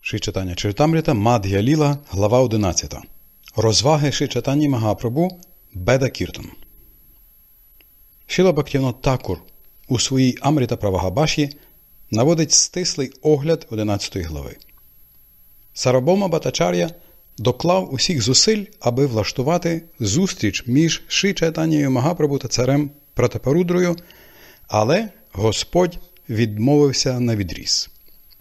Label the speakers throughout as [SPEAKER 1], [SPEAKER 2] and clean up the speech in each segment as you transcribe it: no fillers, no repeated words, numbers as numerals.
[SPEAKER 1] Шрі Чайтання Чаритамріта, Мад'я Ліла, глава 11. Розваги Шрі Чайтаньї Магапрабху, Беда Кіртан. Шріла Бхактивінод Такур у своїй Амріта Правагабаші наводить стислий огляд 11 глави. Сарвабхаума Бхаттачар'я доклав усіх зусиль, аби влаштувати зустріч між Шрі Чайтаньєю Магапрабху та царем Пратапарудрою, але Господь відмовився навідріз.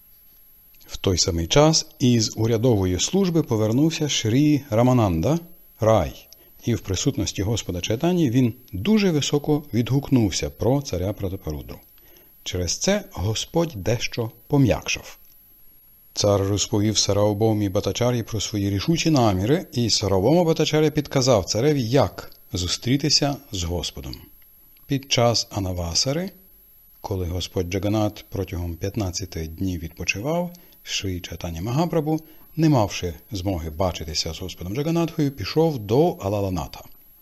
[SPEAKER 1] В той самий час із урядової служби повернувся Шрі Рамананда, Рай, і в присутності Господа Чайтаньї він дуже високо відгукнувся про царя Пратапарудру. Через це Господь дещо пом'якшав. Цар розповів Сарвабхаумі Бхаттачар'ї про свої рішучі наміри, і Сарвабхаума Бхаттачар'я підказав цареві, як зустрітися з Господом. Під час Анавасари, коли Господь Джаганат протягом 15 днів відпочивав, Шрі Чайтанья Магапрабху, не мавши змоги бачитися з Господом Джаганатхою, пішов до Алаланата.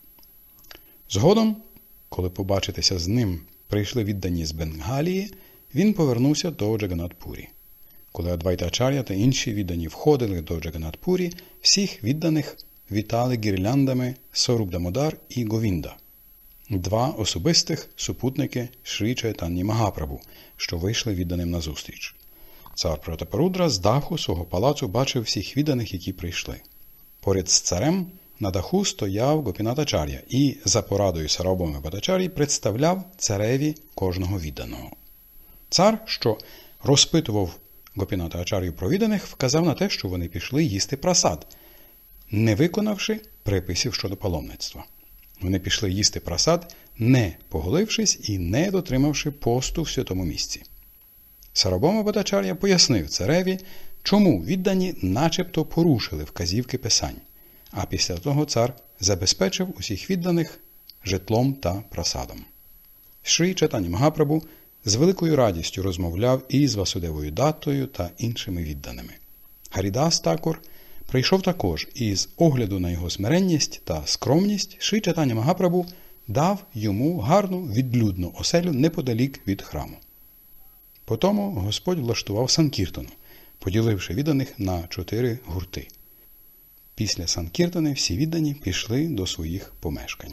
[SPEAKER 1] Згодом, коли побачитися з ним прийшли віддані з Бенгалії, він повернувся до Джаганат-Пурі. Коли Адвайта-ачар'я та інші віддані входили до Джаганат-Пурі, всіх відданих вітали гірляндами Саруб Дамодар і Говінда, два особистих супутники Шрі Чайтаньї Магапрабху, що вийшли відданим назустріч. Цар Пратапарудра з даху свого палацу бачив всіх відданих, які прийшли. Поряд з царем на даху стояв Гопінат-ачар'я і за порадою Сарвабхауми Бхаттачар'ї представляв цареві кожного відданого. Цар, що розпитував Гопіната-ачар'ю про відданих, вказав на те, що вони пішли їсти прасад, не виконавши приписів щодо паломництва. Вони пішли їсти прасад, не поголившись і не дотримавши посту в святому місці. Сарвабхаума Бхаттачар'я пояснив цареві, чому віддані начебто порушили вказівки писань, а після того цар забезпечив усіх відданих житлом та прасадом. Шрі Чайтанья Магапрабху з великою радістю розмовляв і з Васудевою Даттою та іншими відданими. Гарідас Такур прийшов також, і з огляду на його смиренність та скромність Шрі Чайтанья Магапрабху дав йому гарну відлюдну оселю неподалік від храму. Потому Господь влаштував санкіртану, поділивши відданих на 4 гурти. Після санкіртани всі віддані пішли до своїх помешкань.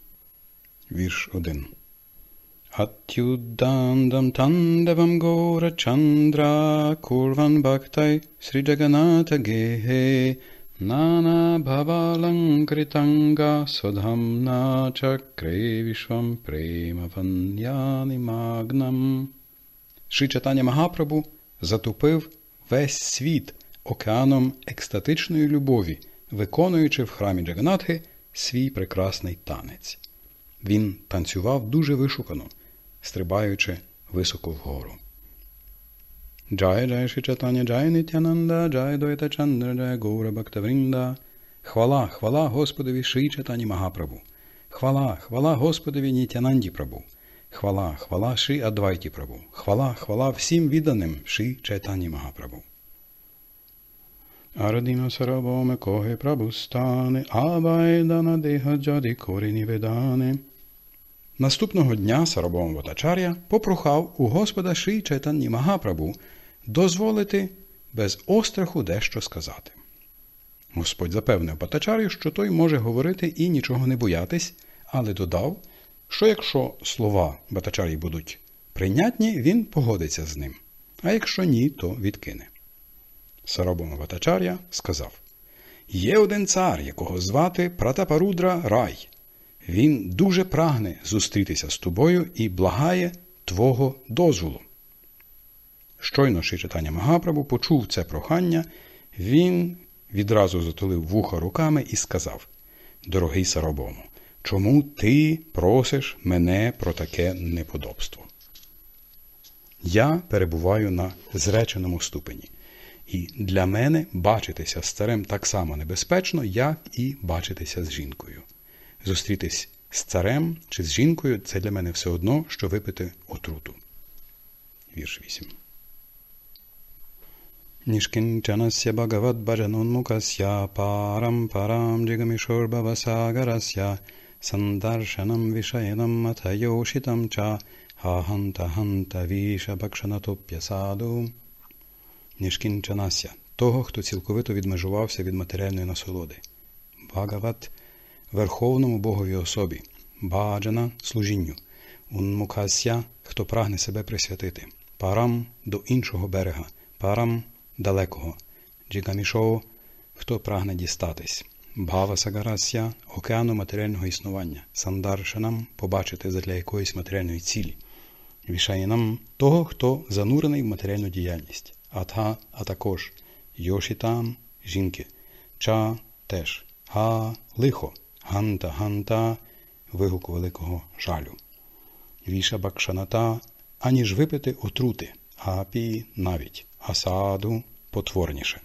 [SPEAKER 1] Вірш 1. Атюддандам тандавам гора чандра курван бхактай Срі Джаганата геhe нана бхаваланкританга содхамна чакре вішвам према ваньяни магнам. Шрі Чайтанья Магапрабху затопив весь світ океаном екстатичної любові, виконуючи в храмі Джаганатхи свій прекрасний танець. Він танцював дуже вишукано, стрибаючи високо вгору. Джай Джай Шрі Чайтанья Джай Нітянанда Джай Двайта Чандра Джай Гаура Бхактаврінда. Хвала, хвала Господові Шрі Чайтаньї Магапрабху. Хвала, хвала Господові Нітянанді Прабху. Хвала, хвала Шрі Адвайті Прабху. Хвала, хвала всім відданим Шрі Чайтаньї Магапрабху. Арадіна Сарвабхауме Коге Прабхустане Абайдана Деха Джади Коріні Ведане. Наступного дня Сарвабхаума Бхаттачар'я попрохав у Господа Шрі Чайтаньї Магапрабху дозволити без остраху дещо сказати. Господь запевнив Бхаттачар'ю, що той може говорити і нічого не боятись, але додав, що якщо слова Бхаттачар'ї будуть прийнятні, він погодиться з ним, а якщо ні, то відкине. Сарвабхаума Бхаттачар'я сказав: «Є один цар, якого звати Пратапарудра Рай. Він дуже прагне зустрітися з тобою і благає твого дозволу». Щойно Шрі Чайтанья Магапрабху почув це прохання, він відразу затулив вуха руками і сказав: «Дорогий Сарвабхаумо, чому ти просиш мене про таке неподобство? Я перебуваю на зреченому ступені, і для мене бачитися з царем так само небезпечно, як і бачитися з жінкою. Зустрітись з царем чи з жінкою – це для мене все одно, що випити отруту». Вірш 8. Нішкінчанасya бхагавад бhajanonmukasya парам парам джигамішорбhavасагарасya сандаршанам вішаянам атайошитам ча хаханта ханта віша бхакшанатоп'я саду. Нішкінчанасya того, хто цілковито відмежувався від матеріальної насолоди. Бхагават – Верховному Богові особі. Баджана – служінню. Унмукасya – хто прагне себе присвятити. Парам – до іншого берега. Парам – далекого. Джигамішо – хто прагне дістатись. Бхавасагарасya – океану матеріального існування. Сандаршанам – побачити задля якоїсь матеріальної цілі. Вішаїнам – того, хто занурений в матеріальну діяльність. Атха – а також. Йошітам – жінки. Ча – теж. Га – лихо. Ганта – ганта – вигук великого жалю. Вішабакшаната – аніж випити отрути. Апі – навіть. Асаду – потворніше.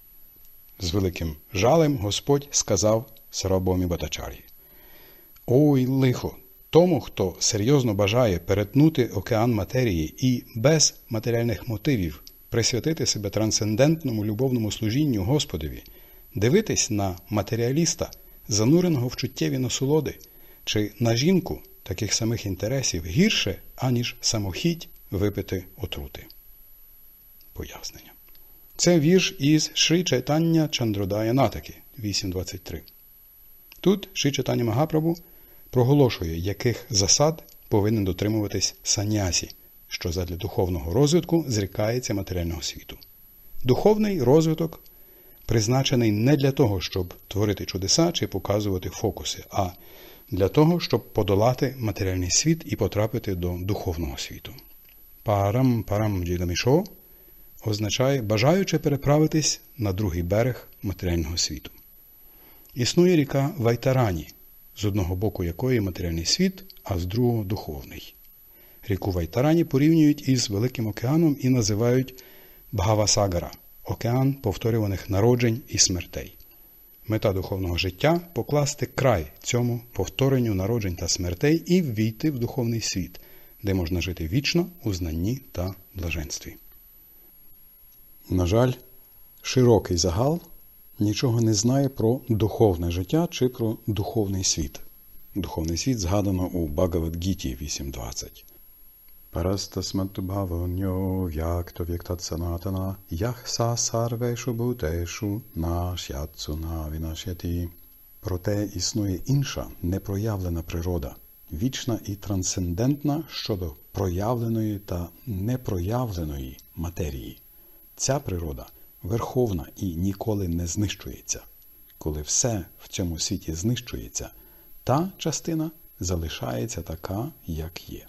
[SPEAKER 1] З великим жалем Господь сказав Сарвабхаумі Бхаттачар'ї: «Ой, лихо! Тому, хто серйозно бажає перетнути океан матерії і без матеріальних мотивів присвятити себе трансцендентному любовному служінню Господові, дивитись на матеріаліста, зануреного в чуттєві насолоди, чи на жінку таких самих інтересів гірше, аніж самохідь випити отрути». Пояснення. Це вірш із Шрі Чайтання Чандродая Натаки 8.23. Тут Шрі Чайтання Магапрабху проголошує, яких засад повинен дотримуватись саньясі, що задля духовного розвитку зрікається матеріального світу. Духовний розвиток призначений не для того, щоб творити чудеса чи показувати фокуси, а для того, щоб подолати матеріальний світ і потрапити до духовного світу. Парам джидамішо означає бажаючи переправитись на другий берег матеріального світу. Існує ріка Вайтарані, з одного боку якої матеріальний світ, а з другого – духовний. Ріку Вайтарані порівнюють із Великим океаном і називають Бхавасагара – океан повторюваних народжень і смертей. Мета духовного життя – покласти край цьому повторенню народжень та смертей і ввійти в духовний світ, де можна жити вічно у знанні та блаженстві. На жаль, широкий загал нічого не знає про духовне життя чи про духовний світ. Духовний світ згадано у Бхагавад-гіті 8.20. Парастасматту бхавоньо в'якто в'яктат санатана ях са сарвешу бутешу нашятсу навінашяті. Проте існує інша, непроявлена природа, вічна і трансцендентна щодо проявленої та непроявленої матерії. Ця природа верховна і ніколи не знищується. Коли все в цьому світі знищується, та частина залишається така, як є.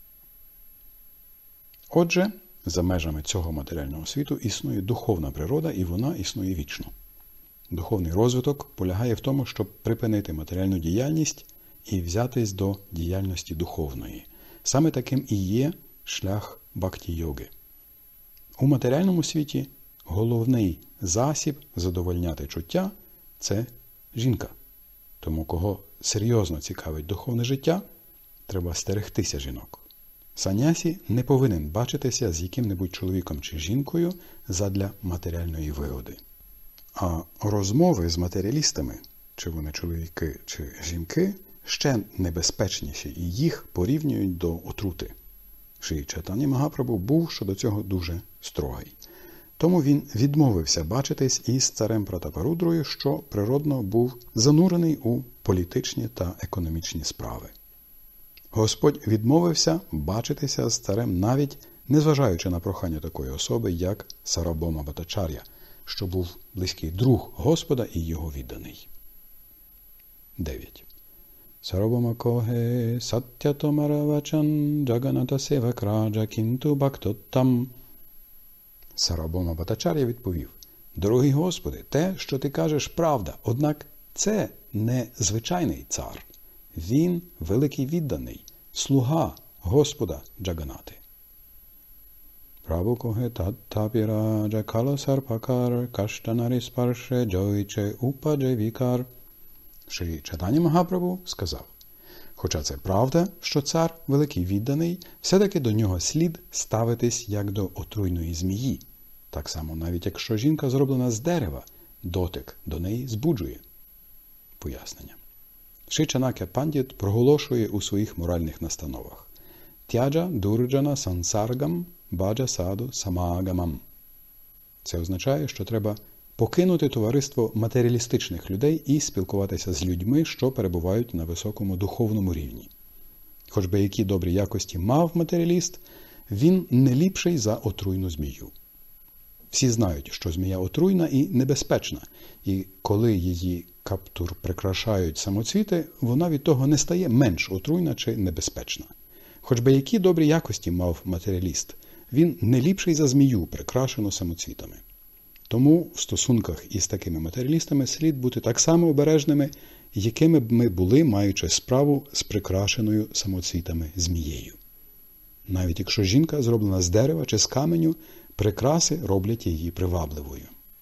[SPEAKER 1] Отже, за межами цього матеріального світу існує духовна природа, і вона існує вічно. Духовний розвиток полягає в тому, щоб припинити матеріальну діяльність і взятись до діяльності духовної. Саме таким і є шлях бхакті-йоги. У матеріальному світі головний засіб задовольняти чуття – це жінка. Тому, кого серйозно цікавить духовне життя, треба стерегтися жінок. Саньясі не повинен бачитися з яким-небудь чоловіком чи жінкою задля матеріальної вигоди. А розмови з матеріалістами, чи вони чоловіки, чи жінки, ще небезпечніші, і їх порівнюють до отрути. Шрі Чайтання Магапрабху був щодо цього дуже строгий. Тому він відмовився бачитись із царем Пратапарудрою, що природно був занурений у політичні та економічні справи. Господь відмовився бачитися з царем навіть незважаючи на прохання такої особи, як Сарвабхаума Бхаттачар'я, що був близький друг Господа і його відданий. 9. Сарвабхаума коге саттятомаравачан джаганата севакраджа кінту бхактоттам. Сарвабхаума Бхаттачар'я відповів: «Дорогий Господи, те, що ти кажеш, правда, однак це не звичайний цар. Він великий відданий, слуга Господа Джаганати». Прабху коге таттапіраджа каласарпакар каштанари спарше джойче упадже вікар. Шрі Чайтання Магапрабху сказав: «Хоча це правда, що цар великий відданий, все-таки до нього слід ставитись як до отруйної змії. Так само, навіть якщо жінка зроблена з дерева, дотик до неї збуджує». Пояснення. Шрі Чанакя Пандіт проголошує у своїх моральних настановах: «Тяджа дурджана сансаргам баджа саду самагамам». Це означає, що треба покинути товариство матеріалістичних людей і спілкуватися з людьми, що перебувають на високому духовному рівні. Хоч би які добрі якості мав матеріаліст, він не ліпший за отруйну змію. Всі знають, що змія отруйна і небезпечна, і коли її каптур прикрашають самоцвіти, вона від того не стає менш отруйна чи небезпечна. Хоч би які добрі якості мав матеріаліст, він не ліпший за змію, прикрашену самоцвітами. Тому в стосунках із такими матеріалістами слід бути так само обережними, якими б ми були, маючи справу з прикрашеною самоцвітами змією. Навіть якщо жінка зроблена з дерева чи з каменю, прикраси роблять її привабливою.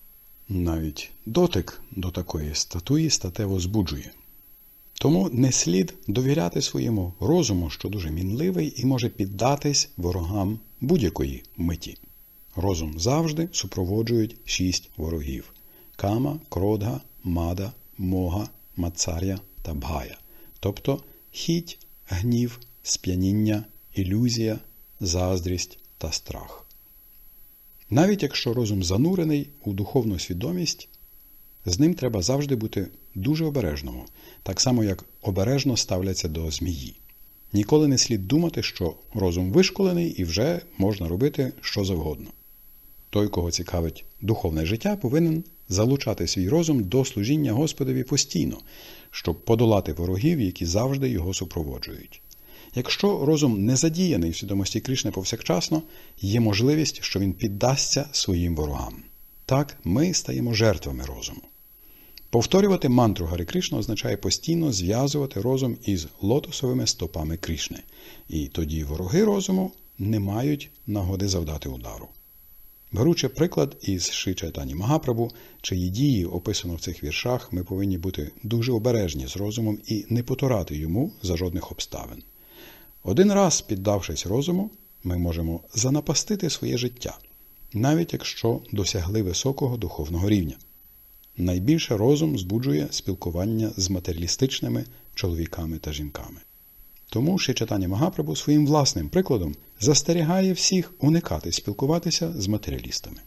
[SPEAKER 1] Навіть дотик до такої статуї статево збуджує. Тому не слід довіряти своєму розуму, що дуже мінливий і може піддатись ворогам будь-якої миті. Розум завжди супроводжують 6 ворогів – кама, кродга, мада, мога, мацар'я та бхая. Тобто хіть, гнів, сп'яніння, ілюзія, заздрість та страх. Навіть якщо розум занурений у духовну свідомість, з ним треба завжди бути дуже обережним, так само як обережно ставляться до змії. Ніколи не слід думати, що розум вишколений і вже можна робити що завгодно. Той, кого цікавить духовне життя, повинен залучати свій розум до служіння Господові постійно, щоб подолати ворогів, які завжди його супроводжують. Якщо розум не задіяний в свідомості Кришни повсякчасно, є можливість, що він піддасться своїм ворогам. Так ми стаємо жертвами розуму. Повторювати мантру Гарі Кришна означає постійно зв'язувати розум із лотосовими стопами Кришни. І тоді вороги розуму не мають нагоди завдати удару. Беручи приклад із Шрі Чайтані Магапрабху, чиї дії описано в цих віршах, ми повинні бути дуже обережні з розумом і не потурати йому за жодних обставин. Один раз, піддавшись розуму, ми можемо занапастити своє життя, навіть якщо досягли високого духовного рівня. Найбільше розум збуджує спілкування з матеріалістичними чоловіками та жінками. Тому Шрі Чайтаня Магапрабху своїм власним прикладом застерігає всіх уникати спілкуватися з матеріалістами.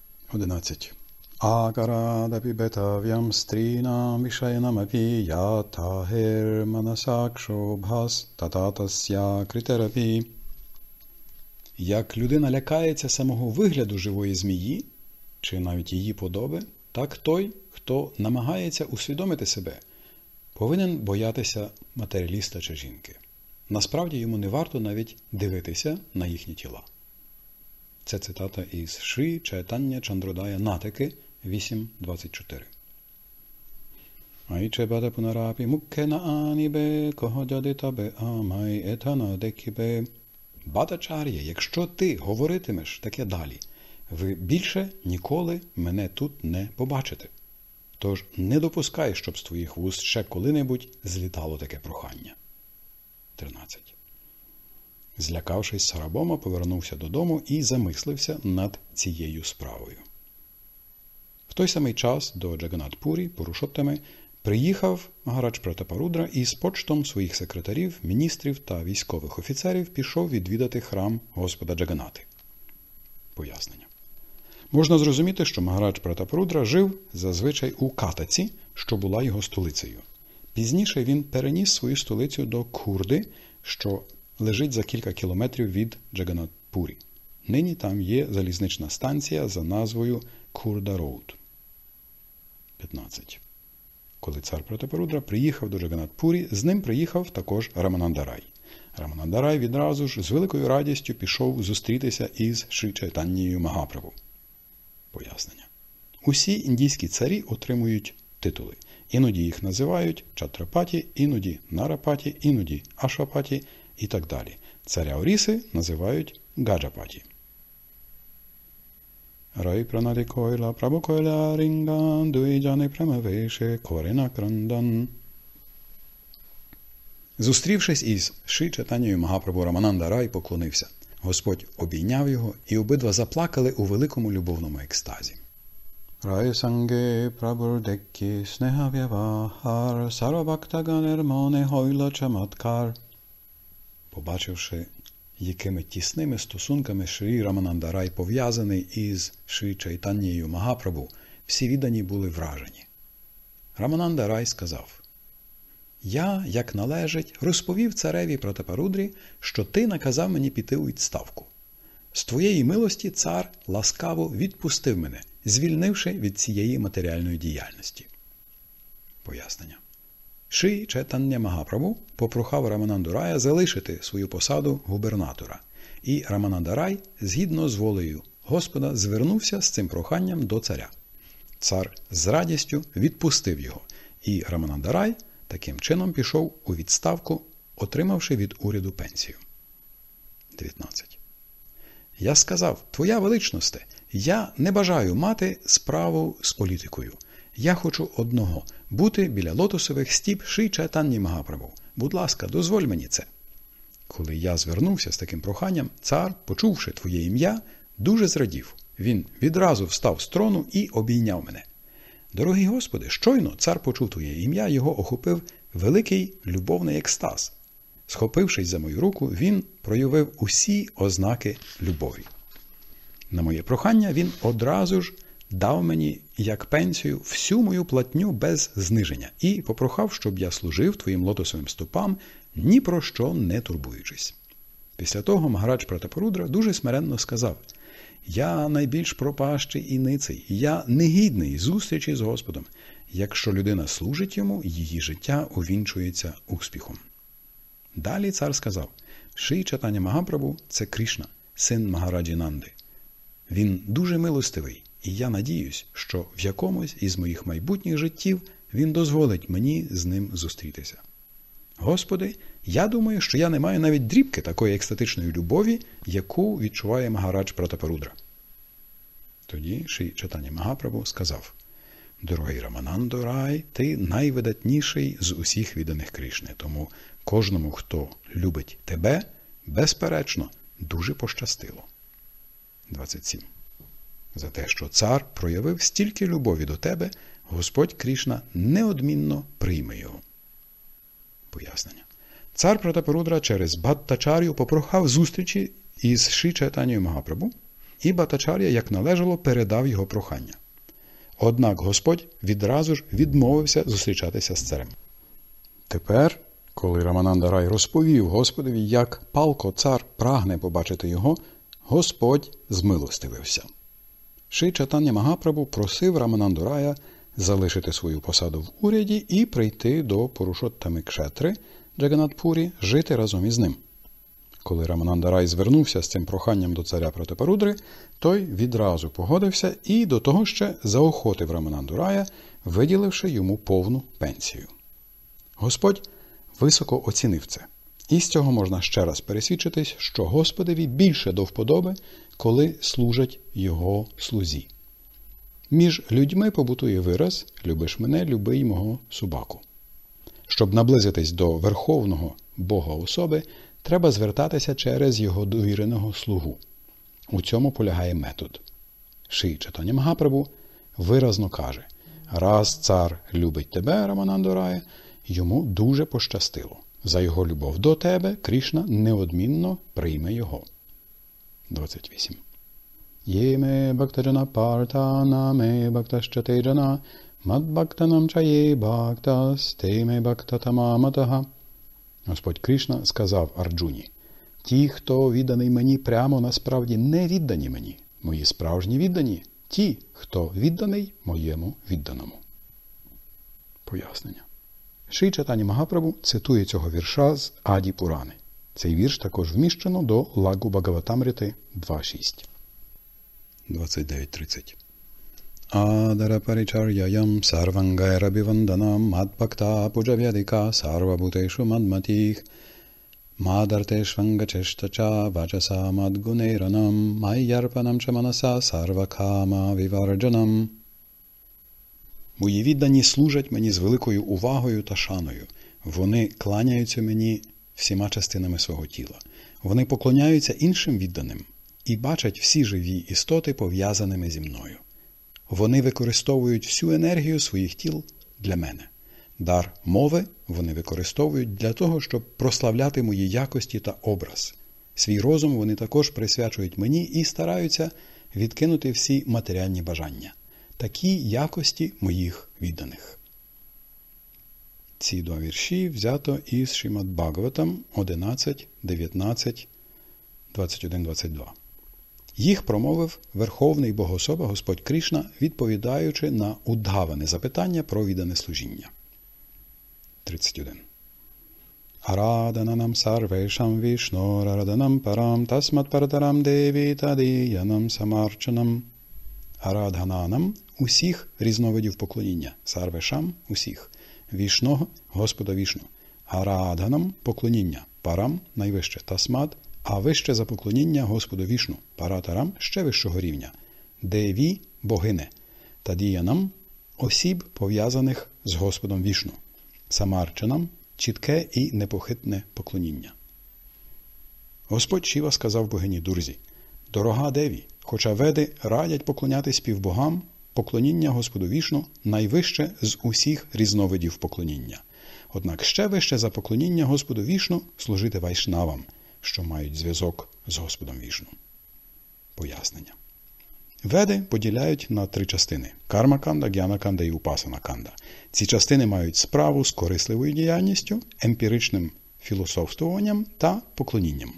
[SPEAKER 1] 11. Акарадапі бетав'ям стрінам вішаянамапі ятахер манасакшобхас тататасya критерапі. Як людина лякається самого вигляду живої змії, чи навіть її подоби, так той, хто намагається усвідомити себе, повинен боятися матеріаліста чи жінки. Насправді йому не варто навіть дивитися на їхні тіла. Це цитата із Шрі Чайтання Чандродая Натики 8.24. Айче бада пунарапі муккена анібе когодядитабе амай етана декібе. Батачар'я, якщо ти говоритимеш таке далі, ви більше ніколи мене тут не побачите. Тож не допускай, щоб з твоїх вуст ще коли-небудь злітало таке прохання. 13. Злякавшись, Сарабома повернувся додому і замислився над цією справою. В той самий час до Джаганат-Пурі Пурушоттами приїхав Магарадж Пратапарудра і з почтом своїх секретарів, міністрів та військових офіцерів пішов відвідати храм Господа Джаганати. Пояснення. Можна зрозуміти, що Магарадж Пратапарудра жив зазвичай у Катаці, що була його столицею. Пізніше він переніс свою столицю до Кхурди, що лежить за кілька кілометрів від Джаганат-Пурі. Нині там є залізнична станція за назвою Кхурда-Роуд. 15. Коли цар Пратапарудра приїхав до Джаганат-Пурі, з ним приїхав також Рамананда-Рай. Рамананда-Рай відразу ж з великою радістю пішов зустрітися із Шрі Чайтанєю Магапрабху. Пояснення. Усі індійські царі отримують титули. Іноді їх називають Чатрапаті, іноді Нарапаті, іноді Ашвапаті і так далі. Царя Оріси називають Гаджапаті. Рай пранади койла прабу койла рінган дуїджани прамавеше корена крандан. Зустрівшись із Шрі Чайтанєю Магапрабху, Рамананда Рай поклонився. Господь обійняв його, і обидва заплакали у великому любовному екстазі. Рай санге прабурдеккі снегав'явахар сарвабактаганер моне гойла чаматкар. Побачивши якими тісними стосунками Шрі Рамананда Рай пов'язаний із Шрі Чайтанєю Магапрабху, всі віддані були вражені. Рамананда Рай сказав: «Я, як належить, розповів цареві Пратапарудрі, що ти наказав мені піти у відставку. З твоєї милості цар ласкаво відпустив мене, звільнивши від цієї матеріальної діяльності». Пояснення. Шрі Чайтання Магапрабху попрохав Рамананду Рая залишити свою посаду губернатора, і Рамананда Рай, згідно з волею Господа, звернувся з цим проханням до царя. Цар з радістю відпустив його, і Рамананда Рай таким чином пішов у відставку, отримавши від уряду пенсію. 19. Я сказав: «Твоя величносте, я не бажаю мати справу з політикою. Я хочу одного – бути біля лотосових стіп Шрі Чайтанї Магапрабху. Будь ласка, дозволь мені це». Коли я звернувся з таким проханням, цар, почувши твоє ім'я, дуже зрадів. Він відразу встав з трону і обійняв мене. Дорогий Господи, щойно цар почув твоє ім'я, його охопив великий любовний екстаз. Схопившись за мою руку, він проявив усі ознаки любові. На моє прохання він одразу ж дав мені як пенсію всю мою платню без зниження і попрохав, щоб я служив твоїм лотосовим стопам, ні про що не турбуючись. Після того Магарадж Пратапарудра дуже смиренно сказав: «Я найбільш пропащий і ниций, я негідний зустрічі з Господом. Якщо людина служить йому, її життя увінчується успіхом». Далі цар сказав: «Шрі Чайтання Магапрабху – це Кришна, син Магараджі Нанди. Він дуже милостивий, і я надіюсь, що в якомусь із моїх майбутніх життів він дозволить мені з ним зустрітися. Господи, я думаю, що я не маю навіть дрібки такої екстатичної любові, яку відчуває Магарадж Пратапарудра». Тоді Шрі Чайтання Магапрабху сказав: «Дорогий Раманандо Рай, ти найвидатніший з усіх відданих Кришни, тому кожному, хто любить тебе, безперечно, дуже пощастило». 27. За те, що цар проявив стільки любові до тебе, Господь Кришна неодмінно прийме його. Пояснення. Цар Пратапарудра через Бхаттачар'ю попрохав зустрічі із Шрі Чайтанєю Магапрабху, і Бхаттачар'я, як належало, передав його прохання. Однак Господь відразу ж відмовився зустрічатися з царем. Тепер, коли Рамананда Рай розповів Господові, як палко цар прагне побачити його, Господь змилостивився. Шрі Чайтання Магапрабху просив Рамананду Рая залишити свою посаду в уряді і прийти до Пурушоттами Кшетри, Джаганатпурі, жити разом із ним. Коли Рамананда Рай звернувся з цим проханням до царя Пратапарудри, той відразу погодився і до того ще заохотив Рамананду Рая, виділивши йому повну пенсію. Господь високо оцінив це. І з цього можна ще раз пересвідчитись, що Господові більше до вподоби, коли служать його слузі. Між людьми побутує вираз «любиш мене, люби й мого собаку». Щоб наблизитись до Верховного Бога особи, треба звертатися через його довіреного слугу. У цьому полягає метод. Шрі Чайтання Магапрабху виразно каже: «Раз цар любить тебе, Раманандо Рая, йому дуже пощастило. За його любов до тебе Кришна неодмінно прийме його». 28. «Єме бхактаджана партана ме бхакташчатеджана мадбхактанам чає бхактас теме бхактатамаматаха». Господь Кришна сказав Арджуні: «Ті, хто відданий мені прямо, насправді не віддані мені. Мої справжні віддані – ті, хто відданий моєму відданому». Пояснення. Шрі Чайтання Магапрабху цитує цього вірша з Аді Пурани. Цей вірш також вміщено до Лагу Бхагаватамрити 2.6. 29.30. Адара паричар'яям сарвангайрабіванданам мадбхакта пуджав'ядика сарвабутешу мадматіх мадартешвангачештача вачаса мадгунейранам майярпанам чаманаса сарвакама віварджанам. Мої віддані служать мені з великою увагою та шаною. Вони кланяються мені всіма частинами свого тіла. Вони поклоняються іншим відданим і бачать всі живі істоти пов'язаними зі мною. Вони використовують всю енергію своїх тіл для мене. Дар мови вони використовують для того, щоб прославляти мої якості та образ. Свій розум вони також присвячують мені і стараються відкинути всі матеріальні бажання. Такі якості моїх відданих. Ці два вірші взято із Шримад Бхагаватам 11, 19, 21, 22. Їх промовив Верховний Богособа Господь Кришна, відповідаючи на удаване запитання про віддане служіння. 31. Арадананам сарвешам вішнорараданам парам тасмат паратарам деві тадіянам самарчанам. Арадгананам – усіх різновидів поклоніння. Сарвешам – усіх. Вішного – Господа Вішну. Арадганам – поклоніння. Парам – найвище. Тасмат – а вище за поклоніння Господу Вішну. Паратарам – ще вищого рівня. Деві – богине. Тадіянам – осіб, пов'язаних з Господом Вішну. Самарчанам – чітке і непохитне поклоніння. Господь Шіва сказав богині Дурзі: «Дорога Деві, хоча Веди радять поклонятись півбогам, поклоніння Господу Вішну найвище з усіх різновидів поклоніння. Однак ще вище за поклоніння Господу Вішну служити вайшнавам, що мають зв'язок з Господом Вішну». Пояснення. Веди поділяють на 3 частини – карма-канда, гьяна-канда і упасана-канда. Ці частини мають справу з корисливою діяльністю, емпіричним філософствуванням та поклонінням.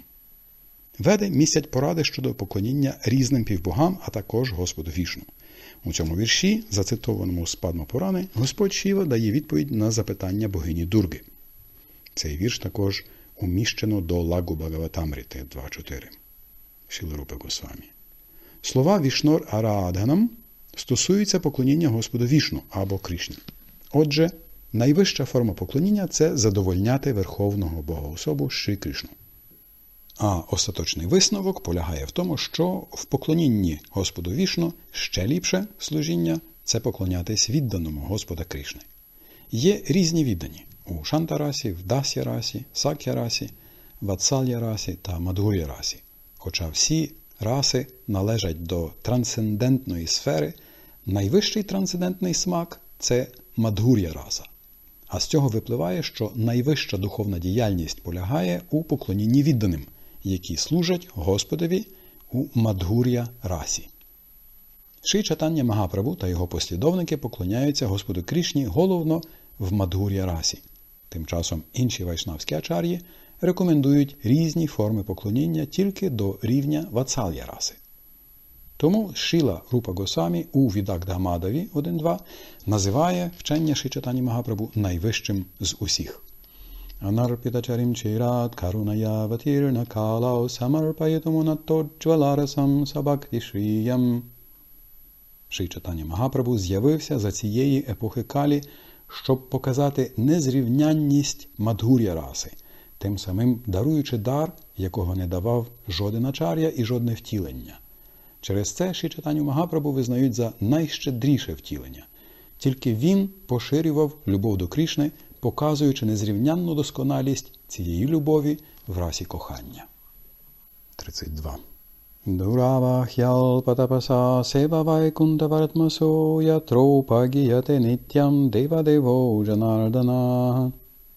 [SPEAKER 1] Веди містять поради щодо поклоніння різним півбогам, а також Господу Вішну. У цьому вірші, зацитованому з Падма-Пурани, Господь Шіва дає відповідь на запитання богині Дурги. Цей вірш також уміщено до Лагу Бхагаватамрити 2.4. Шріла Рупа Госвамі. Слова Вішнор Арадганам стосуються поклоніння Господу Вішну або Кришні. Отже, найвища форма поклоніння – це задовольняти Верховного Богоособу Шрі Кришну. А остаточний висновок полягає в тому, що в поклонінні Господу Вішну ще ліпше служіння – це поклонятись відданому Господа Кришни. Є різні віддані – у Шантарасі, в Дас'я-расі, Сак'я-расі, Ватсалья-расі та Мадгур'я-расі. Хоча всі раси належать до трансцендентної сфери, найвищий трансцендентний смак – це Мадгур'я-раса. А з цього випливає, що найвища духовна діяльність полягає у поклонінні відданим, які служать Господові у Мадгур'я-расі. Шрі Чайтання Магапрабху та його послідовники поклоняються Господу Кришні головно в Мадгур'я-расі. Тим часом інші вайшнавські ачар'ї рекомендують різні форми поклоніння тільки до рівня Ватсалья-раси. Тому Шріла Рупа Госвамі у Відагдамадаві 1.2 називає вчення Шрі Чайтання Магапрабху найвищим з усіх. Анарпітачарім чират каруная ватірна калау самарпаєтому натоджваларасам сабакті шріям. Шрі Чайтання Магапрабху з'явився за цієї епохи Калі, щоб показати незрівнянність Мадгур'я-раси, тим самим даруючи дар, якого не давав жоден ачар'я і жодне втілення. Через це Шрі Чайтаню Магапрабху визнають за найщедріше втілення. Тільки він поширював любов до Кришни, показуючи незрівнянну досконалість цієї любові в расі кохання. 32. Дуравахял патапаса сева вайкунта вартмасо ятропагіяте ниттям дева-дево джанардана.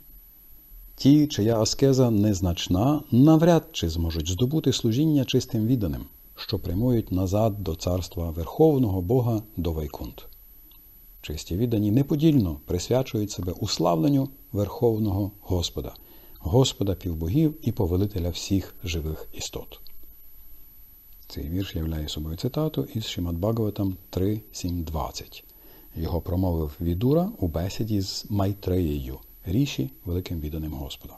[SPEAKER 1] Ті, чия аскеза незначна, навряд чи зможуть здобути служіння чистим відданим, що прямують назад до царства Верховного Бога до Вайкунт. Чисті віддані неподільно присвячують себе уславленню Верховного Господа, Господа півбогів і повелителя всіх живих істот. Цей вірш являє собою цитату із Шримад Бхагаватам 3.7.20. Його промовив Відура у бесіді з Майтреєю, Ріші, великим відданим Господа.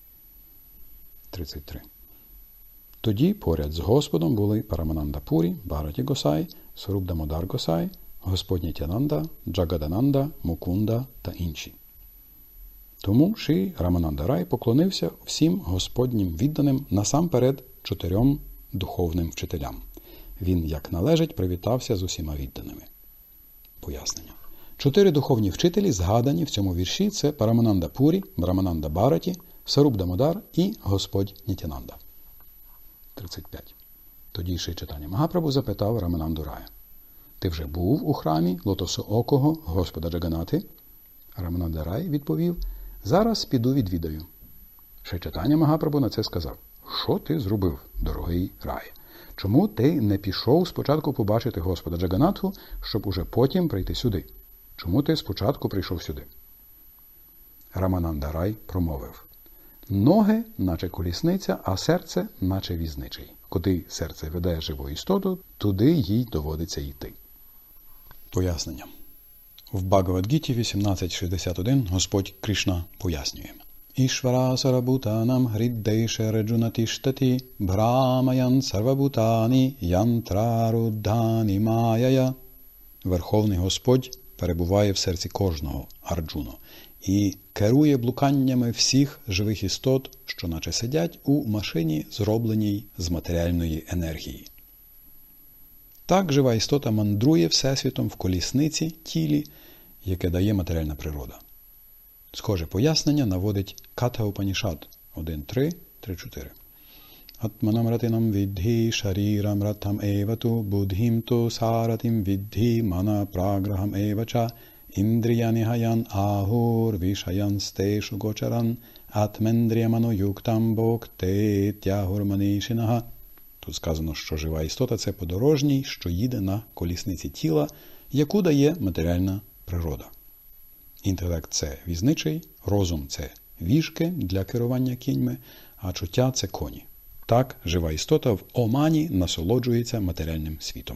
[SPEAKER 1] 33. Тоді поряд з Господом були Парамананда Пурі, Бхараті Госай, Саруб Дамодар Госай, Господь Нітянанда, Джагадананда, Мукунда та інші. Тому Шрі Рамананда Рай поклонився всім Господнім відданим насамперед 4 духовним вчителям. Він, як належить, привітався з усіма відданими. Пояснення. 4 духовні вчителі, згадані в цьому вірші, це Парамананда Пурі, Брамананда Бхараті, Саруб Дамодар і Господь Нітянанда. 35. Тоді Шрі Чайтання Магапрабху запитав Рамананду Рая: «Ти вже був у храмі лотосоокого Господа Джаганати?» Рамананда Рай відповів: «Зараз піду відвідаю». Шрі Чайтання Магапрабху на це сказав: Що ти зробив, дорогий Рає? Чому ти не пішов спочатку побачити Господа Джаганатху, щоб уже потім прийти сюди? Чому ти спочатку прийшов сюди? Рамананда Рай промовив: ноги, наче колісниця, а серце, наче візничий. Куди серце веде живу істоту, туди їй доводиться йти. Пояснення. В Бхагавад-гіті 18.61 Господь Кришна пояснює: Ішвара сарабутанам гріддейше реджунатіштаті бхрамаян сарвабутані янтраруддані маяя. Верховний Господь перебуває в серці кожного, Арджуно, і керує блуканнями всіх живих істот, що наче сидять у машині, зробленій з матеріальної енергії. Так жива істота мандрує всесвітом в колісниці, тілі, яке дає матеріальна природа. Схоже пояснення наводить Катха Упанішад 1.3.3.4. Атманам ратинам віддхі шарірам ратам евату будхім ту саратим віддхі мана праграхам евача індріяні гаян агур вішаян стешу гочаран атмендріямано юктам бокте тягур манішинага. Тут сказано, що жива істота – це подорожній, що їде на колісниці тіла, яку дає матеріальна природа. Інтелект – це візничий, розум – це віжки для керування кіньми, а чуття – це коні. Так, жива істота в омані насолоджується матеріальним світом.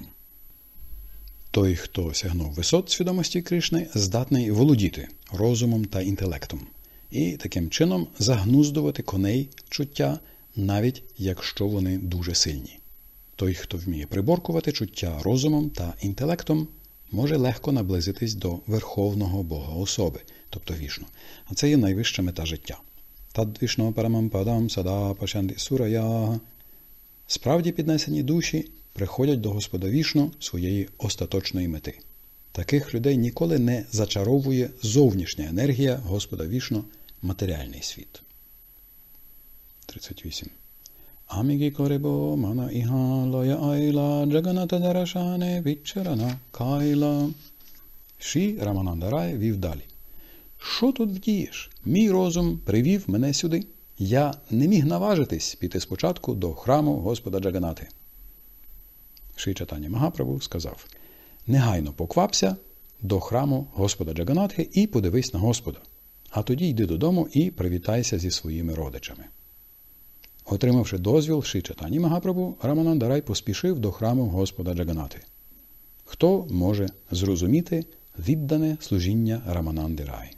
[SPEAKER 1] Той, хто сягнув висот свідомості Кришни, здатний володіти розумом та інтелектом і таким чином загнуздувати коней чуття, навіть якщо вони дуже сильні. Той, хто вміє приборкувати чуття розумом та інтелектом, може легко наблизитись до Верховного Бога особи, тобто Вішну. А це є найвища мета життя. Тадвішно парамам падам сада пашанді сурая. Справді піднесені душі приходять до Господа Вішну своєї остаточної мети. Таких людей ніколи не зачаровує зовнішня енергія Господа Вішну, матеріальний світ. 38. Амігі коребо мана ігалая айла джаганата дарашане вічарана кайла. Шрі Рамананда Рай вів далі. Що тут вдієш? Мій розум привів мене сюди. Я не міг наважитись піти спочатку до храму Господа Джаганати. Шрі Чайтаня Магапрабху сказав: негайно поквапся до храму Господа Джаганатхи і подивись на Господа. А тоді йди додому і привітайся зі своїми родичами. Отримавши дозвіл Шрі Чайтані Магапрабху, Рамананда Рай поспішив до храму Господа Джаганати. Хто може зрозуміти віддане служіння Рамананди Рай?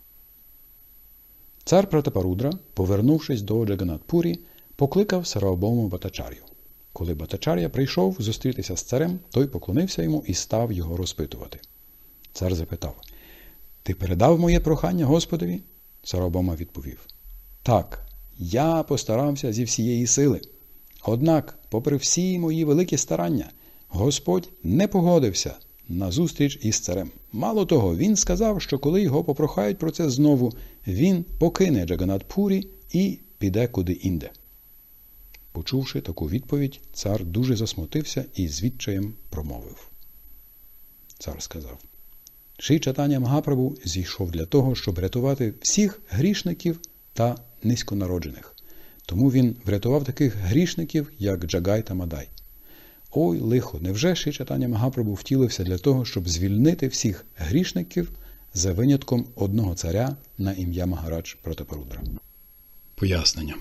[SPEAKER 1] Цар Пратапарудра, повернувшись до Джаганатпурі, покликав Сарвабхаума Бхаттачар'ю. Коли Бхаттачар'я прийшов зустрітися з царем, той поклонився йому і став його розпитувати. Цар запитав: «Ти передав моє прохання Господові?» Сарвабхаума відповів: «Так, я постарався зі всієї сили. Однак, попри всі мої великі старання, Господь не погодився на зустріч із царем. Мало того, він сказав, що коли його попрохають про це знову, він покине Джаганатпурі і піде куди-інде». Почувши таку відповідь, цар дуже засмутився і з відчаєм промовив. Цар сказав: «Шрі Чайтаня Магапрабху зійшов для того, щоб рятувати всіх грішників та низьконароджених. Тому він врятував таких грішників, як Джагай та Мадай. Ой, лихо, невже Шрі Чайтаня Магапрабху втілився для того, щоб звільнити всіх грішників за винятком одного царя на ім'я Магарадж Пратапарудра?» Пояснення.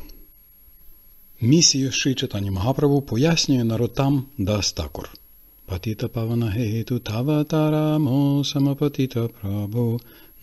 [SPEAKER 1] Місію Шрі Чайтані Магапрабху пояснює Нароттам Дас Такур. Патіта павана гейту таватарамо самапатіта прабху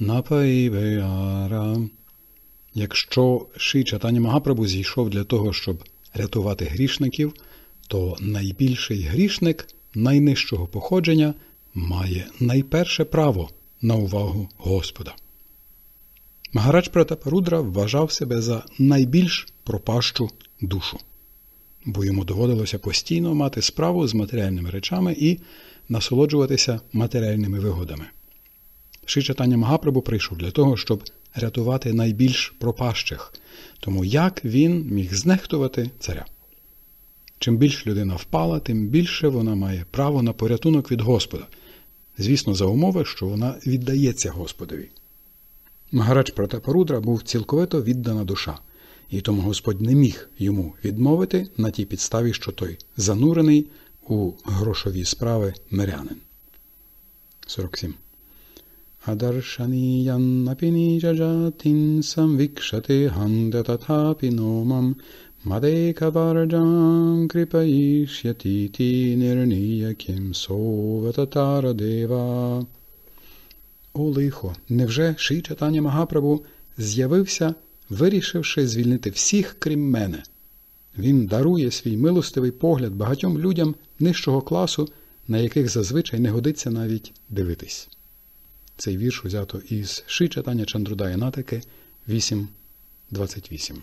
[SPEAKER 1] напаївеяра. Якщо Шрі Чайтаня Магапрабху зійшов для того, щоб рятувати грішників, то найбільший грішник найнижчого походження має найперше право на увагу Господа. Магарадж Пратапарудра вважав себе за найбільш пропащу душу, бо йому доводилося постійно мати справу з матеріальними речами і насолоджуватися матеріальними вигодами. Шрі Чайтаня Магапрабху прийшов для того, щоб рятувати найбільш пропащих, тому як він міг знехтувати царя? Чим більше людина впала, тим більше вона має право на порятунок від Господа. Звісно, за умови, що вона віддається Господові. Магарадж Пратапарудра був цілковито віддана душа, і тому Господь не міг йому відмовити на тій підставі, що той занурений у грошові справи мирянин. 47. Адаршаніян апініджаджатін самвікшати гандататапіномам мадекаварджам кріпаїш'ятіті нирніякім совататарадева. О лихо! Невже Шрі Чайтаня Магапрабху з'явився, вирішивши звільнити всіх, крім мене? Він дарує свій милостивий погляд багатьом людям нижчого класу, на яких зазвичай не годиться навіть дивитись. Цей вірш взято із Шрі Чайтаня Чандрудая Натаки 8.28.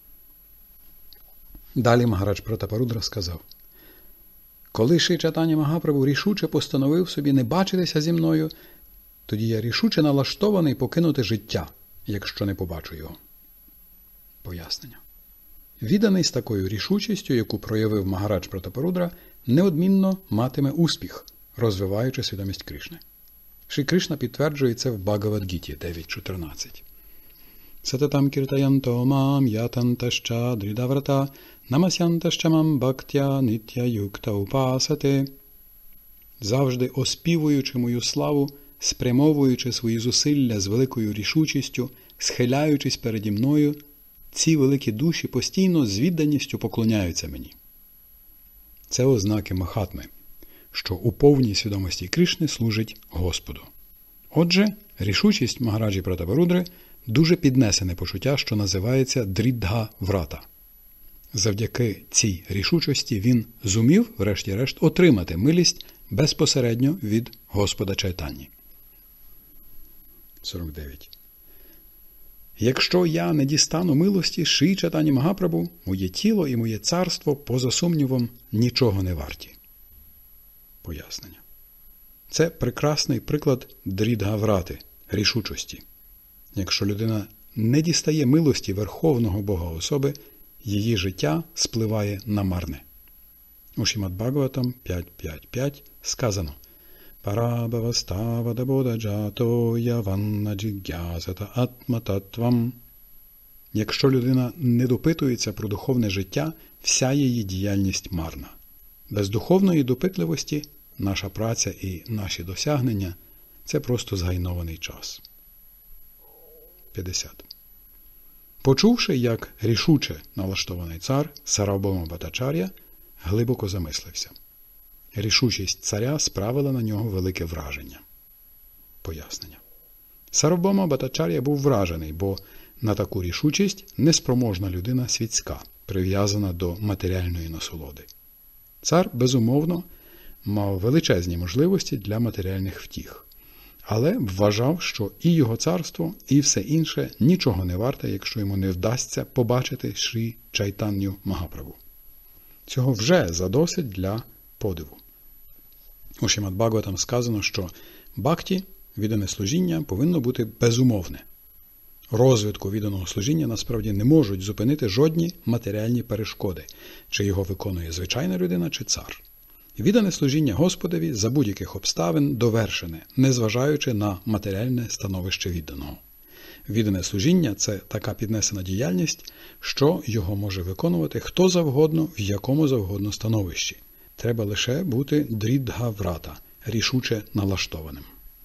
[SPEAKER 1] Далі Магарадж Пратапарудра сказав: «Коли Шрі Чайтаня Магапрабху рішуче постановив собі не бачитися зі мною, тоді я рішуче налаштований покинути життя, якщо не побачу його». Пояснення. Відданий з такою рішучістю, яку проявив Магарадж Пратапарудра, неодмінно матиме успіх, розвиваючи свідомість Кришни. Шрі Кришна підтверджує це в Бхагавад-гіті 9.14. Сататам кіртаянто мам ятанташча дрідаврата намасянташча мам бхактя нитя юкта упасате. Завжди оспівуючи мою славу, спрямовуючи свої зусилля з великою рішучістю, схиляючись переді мною, ці великі душі постійно з відданістю поклоняються мені. Це ознаки Махатми, що у повній свідомості Кришни служить Господу. Отже, рішучість Магараджі Пратапарудри дуже піднесене почуття, що називається Дрідга-врата. Завдяки цій рішучості він зумів, врешті-решт, отримати милість безпосередньо від Господа Чайтанні. 49. Якщо я не дістану милості Шрі Чайтані Магапрабху, моє тіло і моє царство, поза сумнівом, нічого не варті. Пояснення. Це прекрасний приклад Дрідга-врати, рішучості. Якщо людина не дістає милості Верховного Бога особи, її життя спливає на марне. У Шримад Бхагаватам 5.5.5 сказано: «Парабхаваставадабодаджато яваннаджіг'язата атмататвам». Якщо людина не допитується про духовне життя, вся її діяльність марна. Без духовної допитливості наша праця і наші досягнення – це просто згайнований час. 50. Почувши, як рішуче налаштований цар, Сарвабхаума Бхаттачар'я глибоко замислився. Рішучість царя справила на нього велике враження. Пояснення. Сарвабхаума Бхаттачар'я був вражений, бо на таку рішучість неспроможна людина світська, прив'язана до матеріальної насолоди. Цар, безумовно, мав величезні можливості для матеріальних втіх. Але вважав, що і його царство, і все інше нічого не варте, якщо йому не вдасться побачити Шрі Чайтаню Магапрабху. Цього вже задосить для подиву. У Шримад Бхагаватам сказано, що бхакті, віддане служіння, повинно бути безумовне. Розвитку відданого служіння насправді не можуть зупинити жодні матеріальні перешкоди, чи його виконує звичайна людина, чи цар. Віддане служіння Господові за будь-яких обставин довершене, незважаючи на матеріальне становище відданого. Віддане служіння – це така піднесена діяльність, що його може виконувати хто завгодно, в якому завгодно становищі. Треба лише бути дрідга-врата, рішуче налаштованим.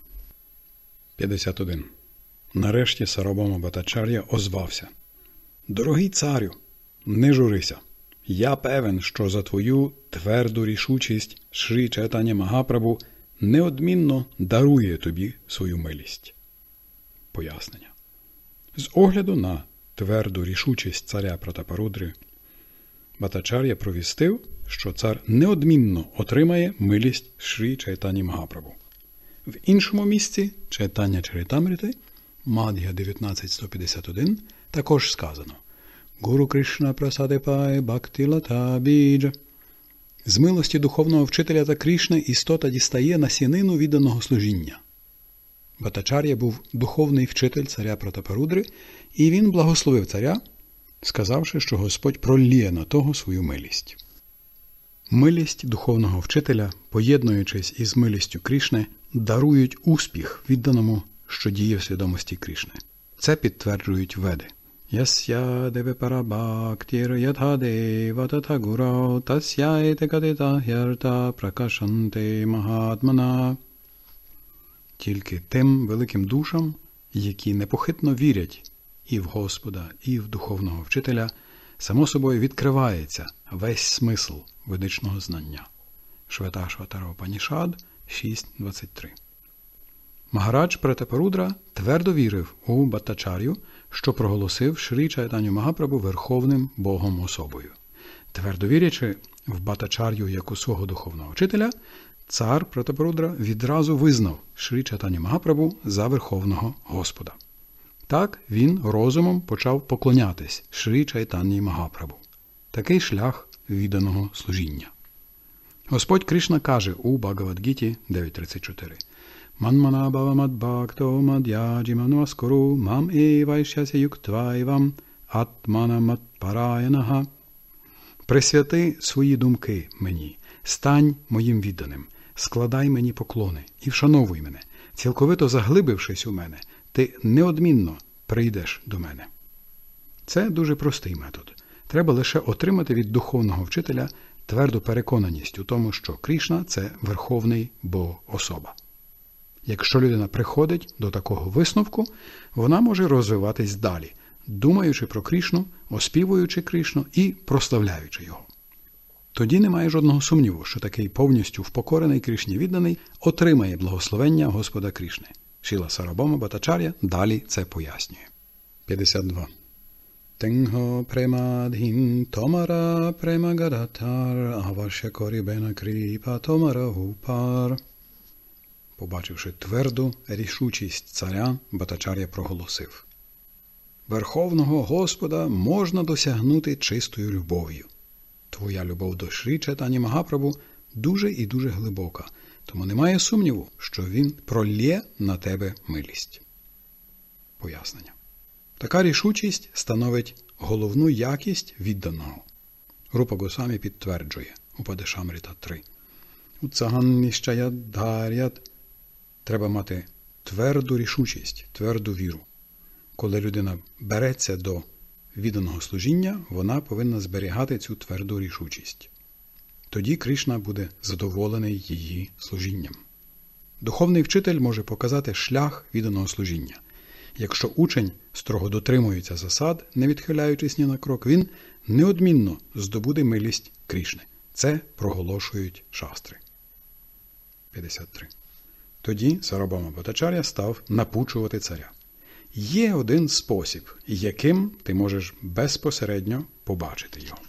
[SPEAKER 1] 51. Нарешті Сарвабхаума Бхаттачар'я озвався: «Дорогий царю, не журися. Я певен, що за твою тверду рішучість Шрі Чайтаня Магапрабху неодмінно дарує тобі свою милість». Пояснення. З огляду на тверду рішучість царя Пратапарудри, Бхаттачар'я провістив, що цар неодмінно отримає милість Шрі Чайтані Магапрабху. В іншому місці Чайтання Чаритамрити, Мад'я 19.151, також сказано: «Гуру Кришна прасадепай бхактилата біджа». З милості духовного вчителя та Кришни істота дістає насінину відданого служіння. Бхаттачар'я був духовний вчитель царя Пратапарудри, і він благословив царя, сказавши, що Господь проллє на того свою милість. Милість духовного вчителя, поєднуючись із милістю Кришни, дарують успіх відданому, що діє в свідомості Кришни. Це підтверджують Веди. Ясya деве парабхактір ятха дева татха гурау тасяйте кадита хярта пракашанте махатмана. Тільки тим великим душам, які непохитно вірять і в Господа, і в духовного вчителя, само собою відкривається весь смисл ведичного знання. Шветашватара Упанішад 6.23. Магарадж Пратапарудра твердо вірив у Баттачар'ю, що проголосив Шрі Чайтаню Магапрабху верховним Богом особою. Твердо вірячи в Баттачар'ю як у свого духовного вчителя, цар Пратапарудра відразу визнав Шрі Чайтаню Магапрабху за верховного Господа. Так він розумом почав поклонятись Шрі Чайтанні Магапрабху. Такий шлях відданого служіння. Господь Кришна каже у Бхагавад-гіті 9.34: «Манмана бавамад бхакто мад'яджі манваскуру мам евайшяся юктвайвам атманамат параянага». «Присвяти свої думки мені, стань моїм відданим, складай мені поклони і вшановуй мене. Цілковито заглибившись у мене, ти неодмінно прийдеш до мене». Це дуже простий метод. Треба лише отримати від духовного вчителя тверду переконаність у тому, що Кришна – це верховний Бог-особа. Якщо людина приходить до такого висновку, вона може розвиватись далі, думаючи про Кришну, оспівуючи Кришну і прославляючи його. Тоді немає жодного сумніву, що такий повністю впокорений Кришні відданий отримає благословення Господа Кришни. Шріла Сарабома Баттачар'я далі це пояснює. 52. Тенгho преmadhin tomara premagadatar avashya koribena kripa tomara hupar. Побачивши тверду рішучість царя, Баттачар'я проголосив: «Верховного Господа можна досягнути чистою любов'ю. Твоя любов до Шрі Чайтаньї Магапрабху дуже і дуже глибока, тому немає сумніву, що він пролє на тебе милість». Пояснення. Така рішучість становить головну якість відданого. Рупа Госвамі підтверджує Упадешамріта 3. Уцаганніщаяддарят. Треба мати тверду рішучість, тверду віру. Коли людина береться до відданого служіння, вона повинна зберігати цю тверду рішучість. Тоді Кришна буде задоволений її служінням. Духовний вчитель може показати шлях відданого служіння. Якщо учень строго дотримується засад, не відхиляючись ні на крок, він неодмінно здобуде милість Кришни. Це проголошують шастри. 53. Тоді Сарабома Баттачар'я став напучувати царя. Є один спосіб, яким ти можеш безпосередньо побачити його.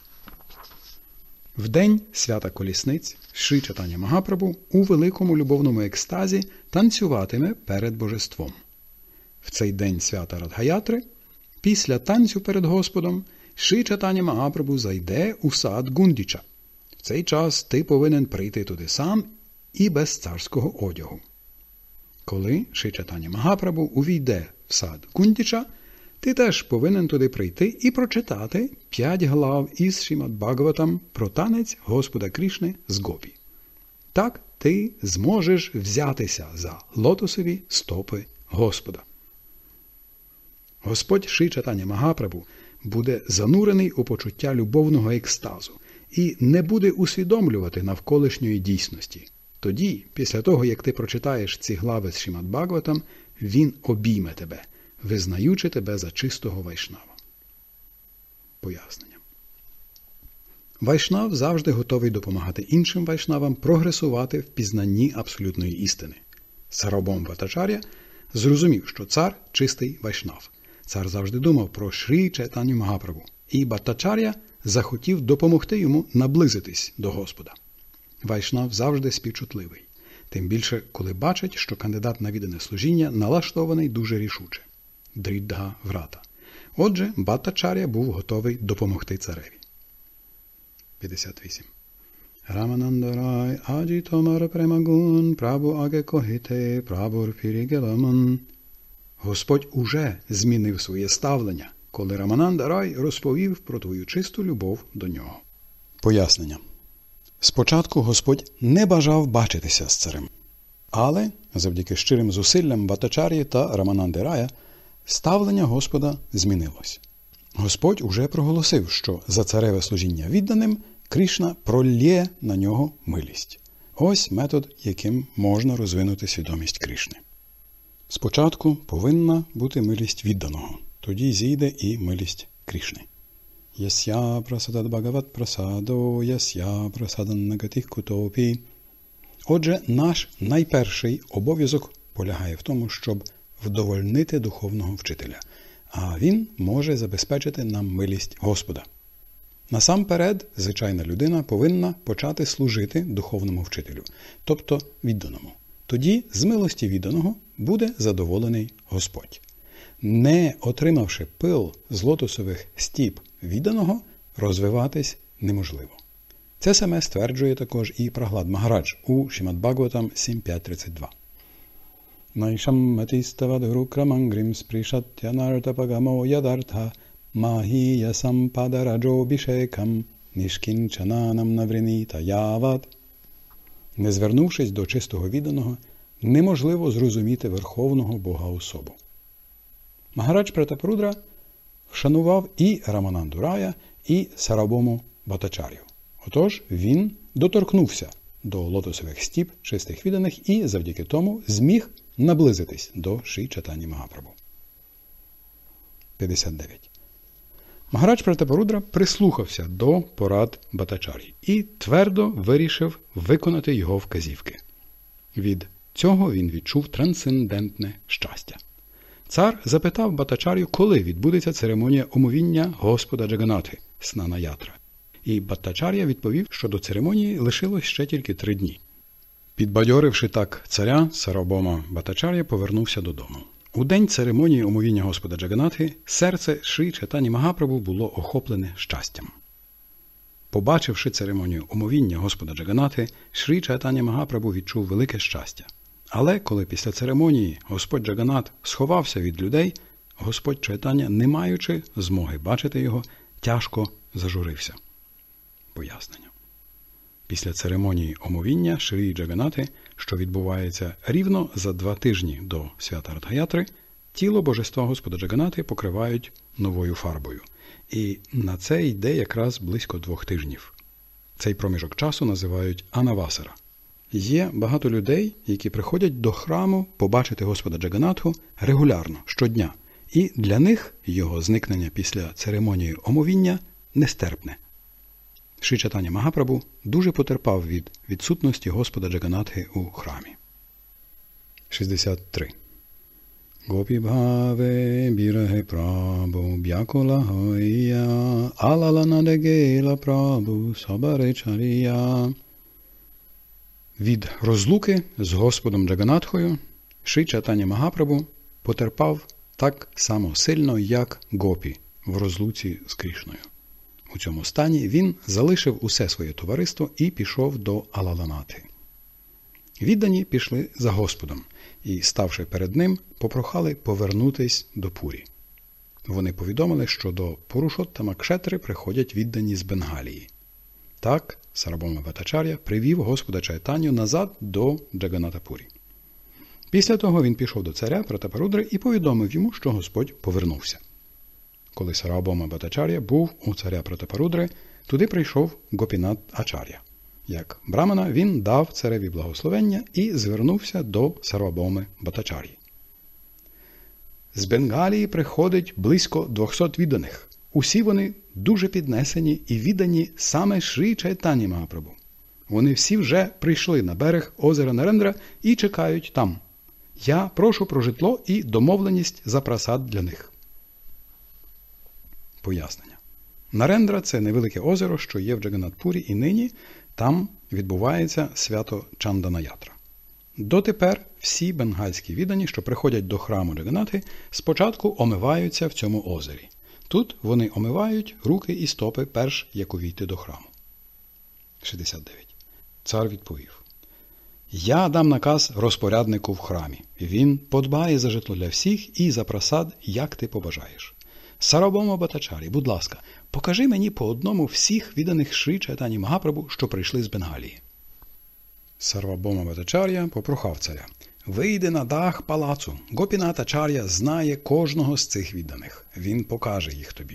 [SPEAKER 1] В день свята колісниць Шрі Чайтанья Магапрабху у великому любовному екстазі танцюватиме перед божеством. В цей день свята Радгаятри, після танцю перед Господом, Шрі Чайтанья Магапрабху зайде у сад Гундіча. В цей час ти повинен прийти туди сам і без царського одягу. Коли Шрі Чайтанья Магапрабху увійде в сад Гундіча, ти теж повинен туди прийти і прочитати 5 глав із Шрімад-Бхагаватам про танець Господа Кришни з Гопі. Так ти зможеш взятися за лотосові стопи Господа. Господь Шрі Чайтанья Магапрабху буде занурений у почуття любовного екстазу і не буде усвідомлювати навколишньої дійсності. Тоді, після того, як ти прочитаєш ці глави з Шрімад-Бхагаватам, він обійме тебе, визнаючи тебе за чистого вайшнава. Пояснення. Вайшнав завжди готовий допомагати іншим вайшнавам прогресувати в пізнанні абсолютної істини. Сарабома Баттачар'я зрозумів, що цар – чистий вайшнав. Цар завжди думав про Шрі Чайтанью Магапрабху, і Баттачар'я захотів допомогти йому наблизитись до Господа. Вайшнав завжди співчутливий, тим більше, коли бачить, що кандидат на віддане служіння налаштований дуже рішуче. Дріддха Врата. Отже, Баттачар'я був готовий допомогти цареві. 58. Раманандарай аджі томар премагун прабу аге когіте прабур фірігеламан. Господь уже змінив своє ставлення, коли Рамананда Рай розповів про твою чисту любов до нього. Пояснення. Спочатку Господь не бажав бачитися з царем. Але, завдяки щирим зусиллям Баттачар'ї та Рамананди Рая, ставлення Господа змінилось. Господь уже проголосив, що за цареве служіння відданим Кришна пролє на нього милість. Ось метод, яким можна розвинути свідомість Кришни. Спочатку повинна бути милість відданого, тоді зійде і милість Кришни. Ясya прасадад бхагават прасадо, ясya прасадан нагатих кутопі. Отже, наш найперший обов'язок полягає в тому, щоб вдовольнити духовного вчителя, а він може забезпечити нам милість Господа. Насамперед, звичайна людина повинна почати служити духовному вчителю, тобто відданому. Тоді з милості відданого буде задоволений Господь. Не отримавши пил з лотосових стіп відданого, розвиватись неможливо. Це саме стверджує також і Праглад Магарадж у Шримад Бхагаватам 7.5.32. Найшам матиставадгуру крамангрім спришаттянартапагамо ядартха магія сампадараджобішекам нішкінчананам навриніта яват. Не звернувшись до чистого відданого, неможливо зрозуміти Верховного Бога особу. Магарадж Пратапарудра вшанував і Рамананду Рая, і Сарабому Батачар'ю. Отож, він доторкнувся до лотосових стіп чистих відданих і завдяки тому зміг наблизитись до Шрі Чайтанья Магапрабху. 59. Магарадж Пратапарудра прислухався до порад Батачар'ї і твердо вирішив виконати його вказівки. Від цього він відчув трансцендентне щастя. Цар запитав Батачар'ю, коли відбудеться церемонія омовіння Господа Джаганатхи – Снана-ятра. І Батачар'я відповів, що до церемонії лишилось ще тільки 3 дні. Підбадьоривши так царя, Сарабома Батачар'я повернувся додому. У день церемонії омовіння Господа Джаганатхи серце Шрі Чайтаньї Магапрабху було охоплене щастям. Побачивши церемонію омовіння Господа Джаганатхи, Шрі Чайтанья Магапрабху відчув велике щастя. Але коли після церемонії Господь Джаганат сховався від людей, Господь Чайтанья, не маючи змоги бачити його, тяжко зажурився. Пояснення. Після церемонії омовіння Шрі Джаганатхи, що відбувається рівно за 2 тижні до свята Радхаятри, тіло божества Господа Джаганатхи покривають новою фарбою. І на це йде якраз близько 2 тижнів. Цей проміжок часу називають Анавасара. Є багато людей, які приходять до храму побачити Господа Джаганатху регулярно, щодня. І для них його зникнення після церемонії омовіння нестерпне. Шрі Чайтанья Магапрабху дуже потерпав від відсутності Господа Джаганатхи у храмі. 63. Гопі бхаве біраге прабу б'якола гойя алала надегела прабу сабаре чарія. Від розлуки з Господом Джаганатхою Шрі Чайтанья Магапрабху потерпав так само сильно, як гопі в розлуці з Кришною. У цьому стані він залишив усе своє товариство і пішов до Алаланатхи. Віддані пішли за Господом і, ставши перед ним, попрохали повернутись до Пурі. Вони повідомили, що до Пурушоттама Кшетри приходять віддані з Бенгалії. Так, Сарабома Батачар'я привів Господа Чайтанью назад до Джаганатапурі. Після того він пішов до царя Пратапарудри і повідомив йому, що Господь повернувся. Коли Сарабома Батачар'я був у царя Пратапарудри, туди прийшов Гопінат Ачар'я. Як брамана він дав цареві благословення і звернувся до Сарабоми Батачар'ї. З Бенгалії приходить близько 200 відданих. Усі вони дуже піднесені і віддані саме Шрі Чайтаньї Магапрабху. Вони всі вже прийшли на берег озера Нарендра і чекають там. Я прошу про житло і домовленість за прасад для них. Пояснення. Нарендра – це невелике озеро, що є в Джаганатпурі, і нині там відбувається свято Чандана-ятра. Дотепер всі бенгальські віддані, що приходять до храму Джаганатхи, спочатку омиваються в цьому озері. Тут вони омивають руки і стопи, перш як увійти до храму. 69. Цар відповів: «Я дам наказ розпоряднику в храмі. Він подбає за житло для всіх і за прасад, як ти побажаєш. Сарабома Батачар'ї, будь ласка, покажи мені по одному всіх відданих Шрі Чайтаньї Магапрабху, що прийшли з Бенгалії». Сарабома Батачар'я попрохав царя: «Вийди на дах палацу. Гопінат Ачар'я знає кожного з цих відданих. Він покаже їх тобі».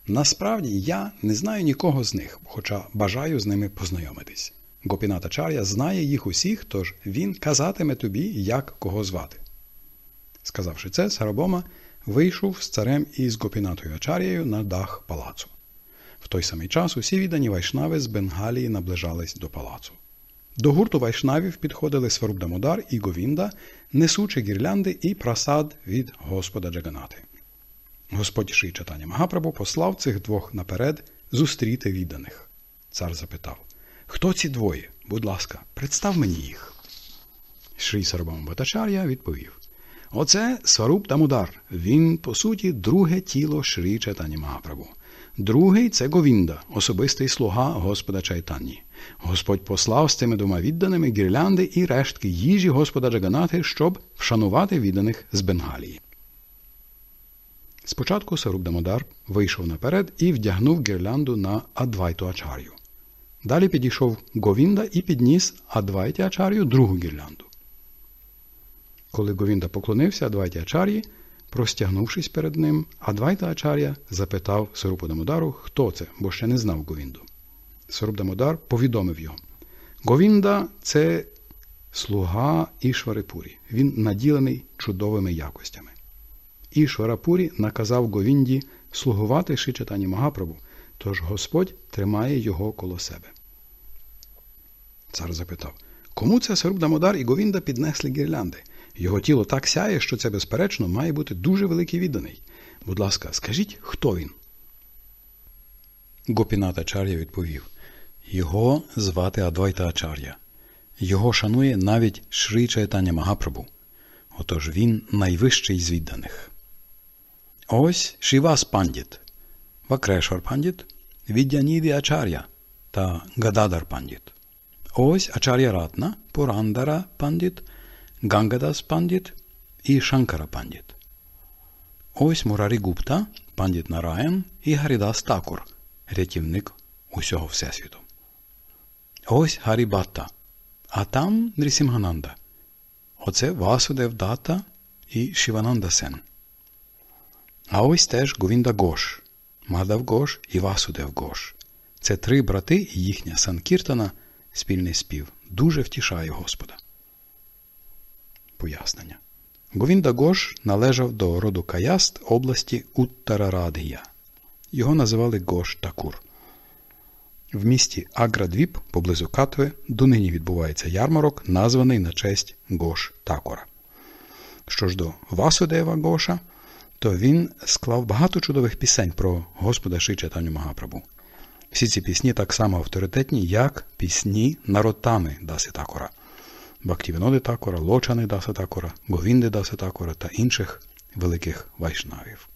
[SPEAKER 1] Насправді, я не знаю нікого з них, хоча бажаю з ними познайомитись. Гопінатачар'я знає їх усіх, тож він казатиме тобі, як кого звати. Сказавши це, Сарабома вийшов з царем і з Гопінатою Ачар'єю на дах палацу. В той самий час усі віддані вайшнави з Бенгалії наближались до палацу. До гурту вайшнавів підходили Сваруб Дамодар і Говінда, несучи гірлянди і прасад від Господа Джаганати. Господь Шрі Чайтання Магапрабху послав цих двох наперед зустріти відданих. Цар запитав: «Хто ці двоє? Будь ласка, представ мені їх». Шрі Сарабома Бхаттачар'я відповів: «Оце Сваруб Дамодар. Він, по суті, друге тіло Шрі Чайтання Магапрабху. Другий – це Говінда, особистий слуга Господа Чайтанні. Господь послав з цими двома відданими гірлянди і рештки їжі Господа Джаганати, щоб вшанувати відданих з Бенгалії». Спочатку Сваруб Дамодар вийшов наперед і вдягнув гірлянду на Адвайту Ачар'ю. Далі підійшов Говінда і підніс Адвайті Ачар'ю другу гірлянду. Коли Говінда поклонився Адвайті Ачар'ї, простягнувшись перед ним, Адвайта Ачар'я запитав Сварупу Дамодару, хто це, бо ще не знав Говінду. Сваруб Дамодар повідомив його: «Говінда – це слуга Ішвари Пурі. Він наділений чудовими якостями». Ішвара Пурі наказав Говінді слугувати Шрі Чайтанні Магапрабху, тож Господь тримає його коло себе. Цар запитав: «Кому це Сваруб Дамодар і Говінда піднесли гірлянди? Його тіло так сяє, що це, безперечно, має бути дуже великий відданий. Будь ласка, скажіть, хто він?» Гопінат Ачар'я відповів: «Його звати Адвайта Ачар'я. Його шанує навіть Шрі Чайтання Магапрабху. Отож він найвищий з відданих. Ось Шрівас Пандіт, Вакрешвар Пандіт, Віддяніді Ачар'я та Гададар Пандіт. Ось Ачар'я Ратна, Пурандара Пандіт, Гангадас Пандіт і Шанкара Пандіт. Ось Мурарі Гупта, Пандіт Нараян і Гарідас Такур, рятівник усього Всесвіту. Ось Гарі Батта, а там Нрісімгананда. Оце Васудев Датта і Шівананда Сен. А ось теж Говінда Гош, Мадав Гош і Васудев Гош. Це три брати і їхня Санкіртана, спільний спів, дуже втішає Господа». Пояснення. Говінда Гош належав до роду Каяст області Уттарарадгія. Його називали Гош Такур. В місті Аградвіп, поблизу Катви, донині відбувається ярмарок, названий на честь Гош Такура. Що ж до Васудева Гоша, то він склав багато чудових пісень про Господа Шрі Чайтаню Магапрабху. Всі ці пісні так само авторитетні, як пісні Нароттами Даси Такура, Бхактівіноди Такура, Лочани Даси Такура, Говінди Даси Такура та інших великих вайшнавів.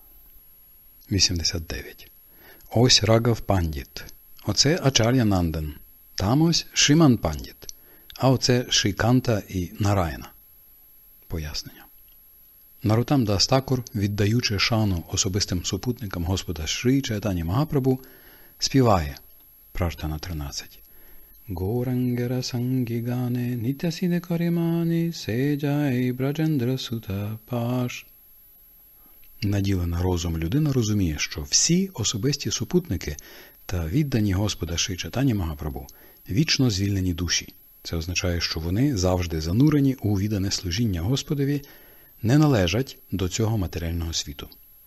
[SPEAKER 1] 89. Ось Рагав Пандіт. Оце Ачар'я Нандан. Там ось Шриман Пандіт. А оце Шріканта і Нараяна. Пояснення. Нароттам Дас Такур, віддаючи шану особистим супутникам Господа Шрі Чайтанні Магапрабху, співає Праштана 13. Горангера Сангігане Нітясіде Карімані Сейджай Браджендра Сута Паш. Наділена розум людина розуміє, що всі особисті супутники та віддані Господа Шрі Чайтанні Магапрабху вічно звільнені душі. Це означає, що вони завжди занурені у віддане служіння Господові, не належать до цього матеріального світу.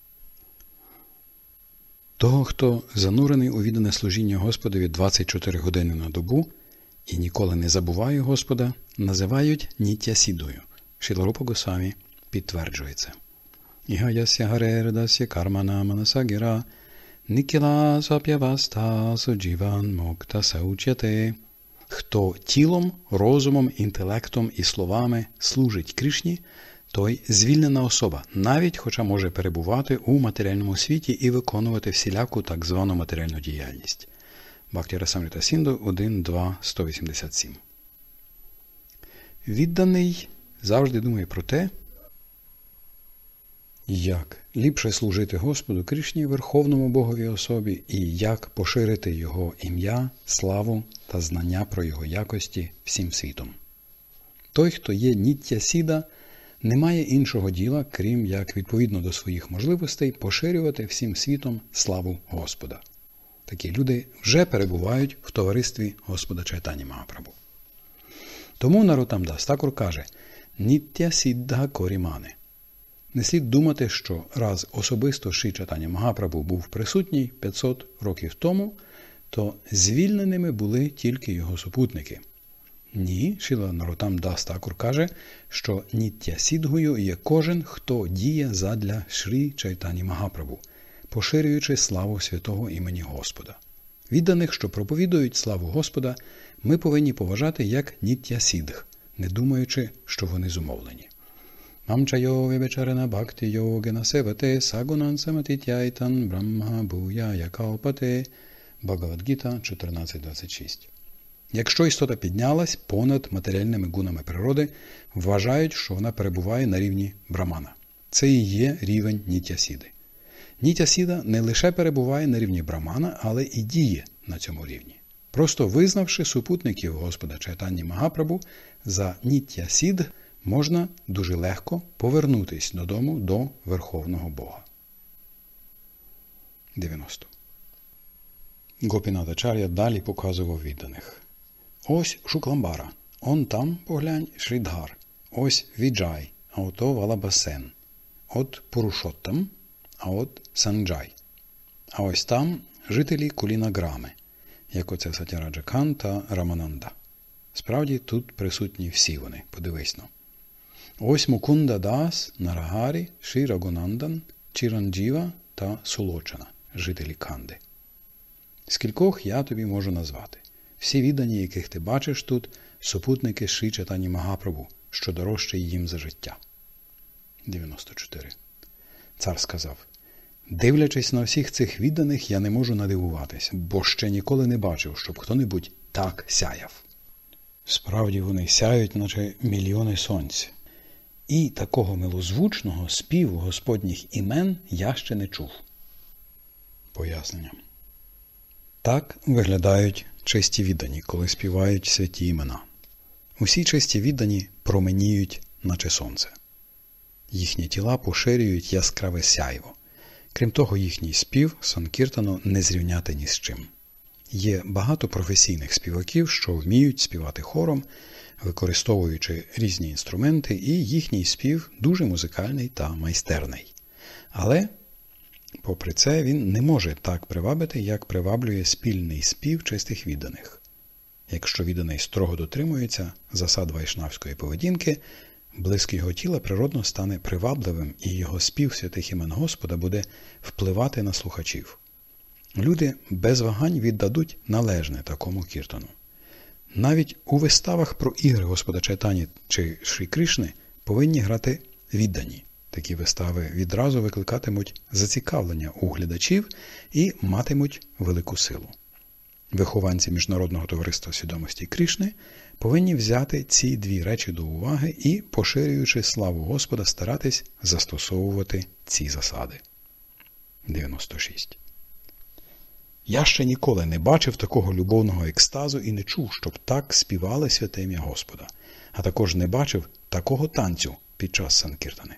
[SPEAKER 1] Того, хто занурений у віддане служіння Господові 24 години на добу і ніколи не забуває Господа, називають Нітясідою. Шріла Рупа Госвамі підтверджує це. Ігаясya гарердасya кармана манасагіра нікіла сап'яваста суджіван мокта саучяте. Хто тілом, розумом, інтелектом і словами служить Кришні, той звільнена особа, навіть хоча може перебувати у матеріальному світі і виконувати всіляку так звану матеріальну діяльність. Бхакти Расамрита Сінду 1.2.187. Відданий завжди думає про те, як ліпше служити Господу Кришні, Верховному Богові особі, і як поширити Його ім'я, славу та знання про Його якості всім світом. Той, хто є Нітя-сіда, немає іншого діла, крім як відповідно до своїх можливостей поширювати всім світом славу Господа. Такі люди вже перебувають в товаристві Господа Чайтані Магапрабху. Тому Нароттам Дас Такур каже «Ніття сіддха корімане». Не слід думати, що раз особисто Шрі Чайтаня Магапрабху був присутній 500 років тому, то звільненими були тільки його супутники. Ні, Шріла Нароттам Дас Такур каже, що ніття сідгою є кожен, хто діє задля Шрі Чайтані Магапрабху, поширюючи славу святого імені Господа. Відданих, що проповідують славу Господа, ми повинні поважати як ніття сідх, не думаючи, що вони зумовлені. Мамчайо вибечарена бхакти йогена севате сагунан саматитяйтан брамма буяя калпате. Бхагавад-гіта 14.26. Якщо істота піднялась понад матеріальними гунами природи, вважають, що вона перебуває на рівні брамана. Це і є рівень нітя-сіди. Нітя-сіда не лише перебуває на рівні брамана, але і діє на цьому рівні. Просто визнавши супутників Господа Чайтані Магапрабху за нітя-сід, можна дуже легко повернутися додому до Верховного Бога. 90. Гопінатачар'я далі показував відданих. Ось Шукламбара, он там, поглянь, Шрідгар, ось Віджай, а ото Валабасен, от Пурушоттам, а от Санджай. А ось там жителі Кулінаграми, як оце Сатяраджа Кан та Рамананда. Справді тут присутні всі вони, подивись-но. Ось Мукунда Дас, Нарагарі, Шрі Рагунандан, Чіранджіва та Сулочана, жителі Канди. Скількох я тобі можу назвати. Всі віддані, яких ти бачиш тут, супутники Шрі Чайтані Магапрабху, що дорожче їм за життя. 94. Цар сказав, дивлячись на всіх цих відданих, я не можу надивуватися, бо ще ніколи не бачив, щоб хто-небудь так сяяв. Справді вони сяють, наче мільйони сонць. І такого милозвучного співу Господніх імен я ще не чув. Пояснення. Так виглядають чисті віддані, коли співають святі імена. Усі чисті віддані променіють, наче сонце. Їхні тіла поширюють яскраве сяйво. Крім того, їхній спів санкіртану не зрівняти ні з чим. Є багато професійних співаків, що вміють співати хором, використовуючи різні інструменти, і їхній спів дуже музикальний та майстерний. Але, попри це, він не може так привабити, як приваблює спільний спів чистих відданих. Якщо відданий строго дотримується засад вайшнавської поведінки, блиск його тіла природно стане привабливим, і його спів святих імен Господа буде впливати на слухачів. Люди без вагань віддадуть належне такому кіртану. Навіть у виставах про ігри Господа Чайтані чи Шрі Кришни повинні грати віддані. Такі вистави відразу викликатимуть зацікавлення у глядачів і матимуть велику силу. Вихованці Міжнародного товариства свідомості Кришни повинні взяти ці дві речі до уваги і, поширюючи славу Господа, старатись застосовувати ці засади. 96. Я ще ніколи не бачив такого любовного екстазу і не чув, щоб так співали святе ім'я Господа, а також не бачив такого танцю під час санкіртани.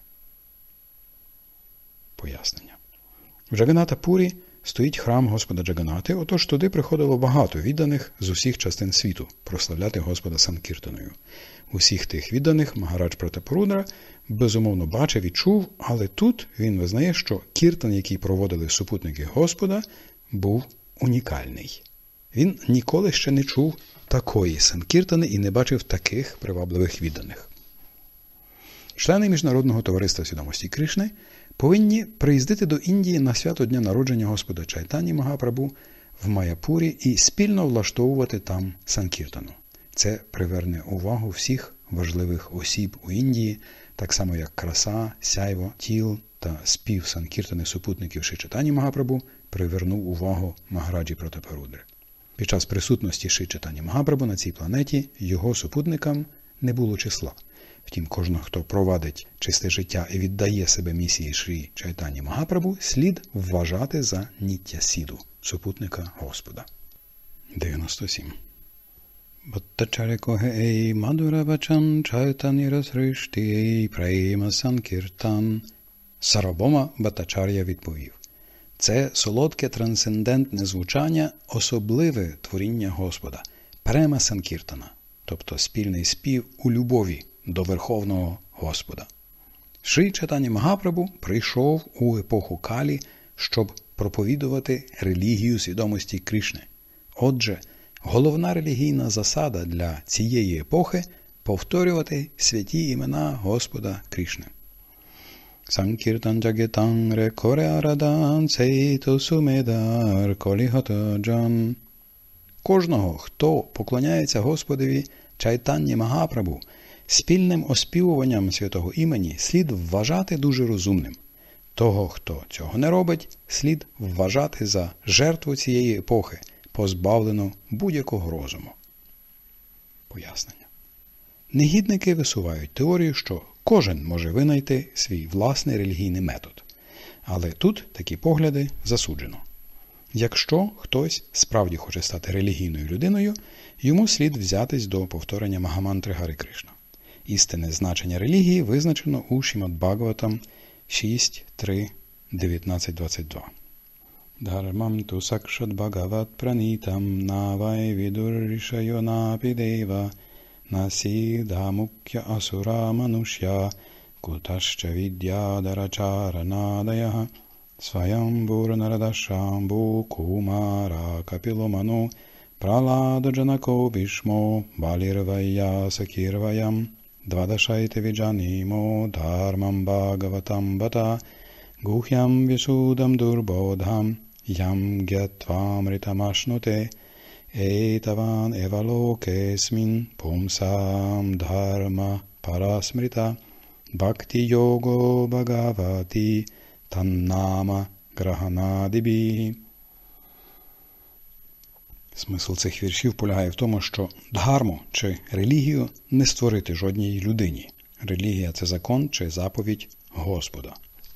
[SPEAKER 1] Пояснення. В Джаганната-пурі стоїть храм Господа Джаганати, отож туди приходило багато відданих з усіх частин світу прославляти Господа санкіртаною. Усіх тих відданих Магарадж Пратапарудра безумовно бачив і чув, але тут він визнає, що кіртан, який проводили супутники Господа, був унікальний. Він ніколи ще не чув такої санкіртани і не бачив таких привабливих відданих. Члени Міжнародного товариства свідомості Кришни повинні приїздити до Індії на свято дня народження Господа Чайтані Магапрабху в Маяпурі і спільно влаштовувати там санкіртану. Це приверне увагу всіх важливих осіб у Індії, так само як краса, сяйво, тіл та спів санкіртани супутників Шрі Чайтані Магапрабху привернув увагу Магараджі Пратапарудри. Під час присутності Шрі Чайтані Магапрабху на цій планеті його супутникам не було числа. Втім, кожного, хто провадить чисте життя і віддає себе місії Шрі Чайтані Магапрабху, слід вважати за ніття-сіду, супутника Господа. 97. Bhattacharya kohe ei madhura vachan chaitanya srishti ei prema sankirtan. Сарвабома Бхаттачар'я відповів: це солодке трансцендентне звучання, особливе творіння Господа, према санкіртана, тобто спільний спів у любові до Верховного Господа. Шрі Чайтанья Магапрабху прийшов у епоху Калі, щоб проповідувати релігію свідомості Кришни. Отже, головна релігійна засада для цієї епохи – повторювати святі імена Господа Кришни. Санкіртан джагетан ре коре арадан сейто сумедар колігата джан. Кожного, хто поклоняється Господові Чайтаньї Магапрабху, спільним оспівуванням святого імені слід вважати дуже розумним. Того, хто цього не робить, слід вважати за жертву цієї епохи, позбавлену будь-якого розуму. Пояснення. Негідники висувають теорію, що кожен може винайти свій власний релігійний метод. Але тут такі погляди засуджено. Якщо хтось справді хоче стати релігійною людиною, йому слід взятись до повторення Магамантри Гари Кришна. Істинне значення релігії визначено у Шримад-Бхагаватам 6.3.19.22. Dharmam tu sakshat bhagavat pranitam navai vidur rishayo napi deva nasidha mukya asura manushya kutascha vidyadaracharanadayaha svayambur naradashambhu kumara kapilomano pralado janako bhishmo balirvaya sakirvayam dvadashaite vijanimo dharmam bhagavatam bata guhyam visudam durbodham yam gyattvamritamashnote etavan evalokesmin pumsam dharma parasmrita bhakti yogo bhagavati tannama grahanadibhi. Смисл цих віршів полягає в тому, що дхарму чи релігію не створити жодній людині. Релігія – це закон чи заповідь Господа.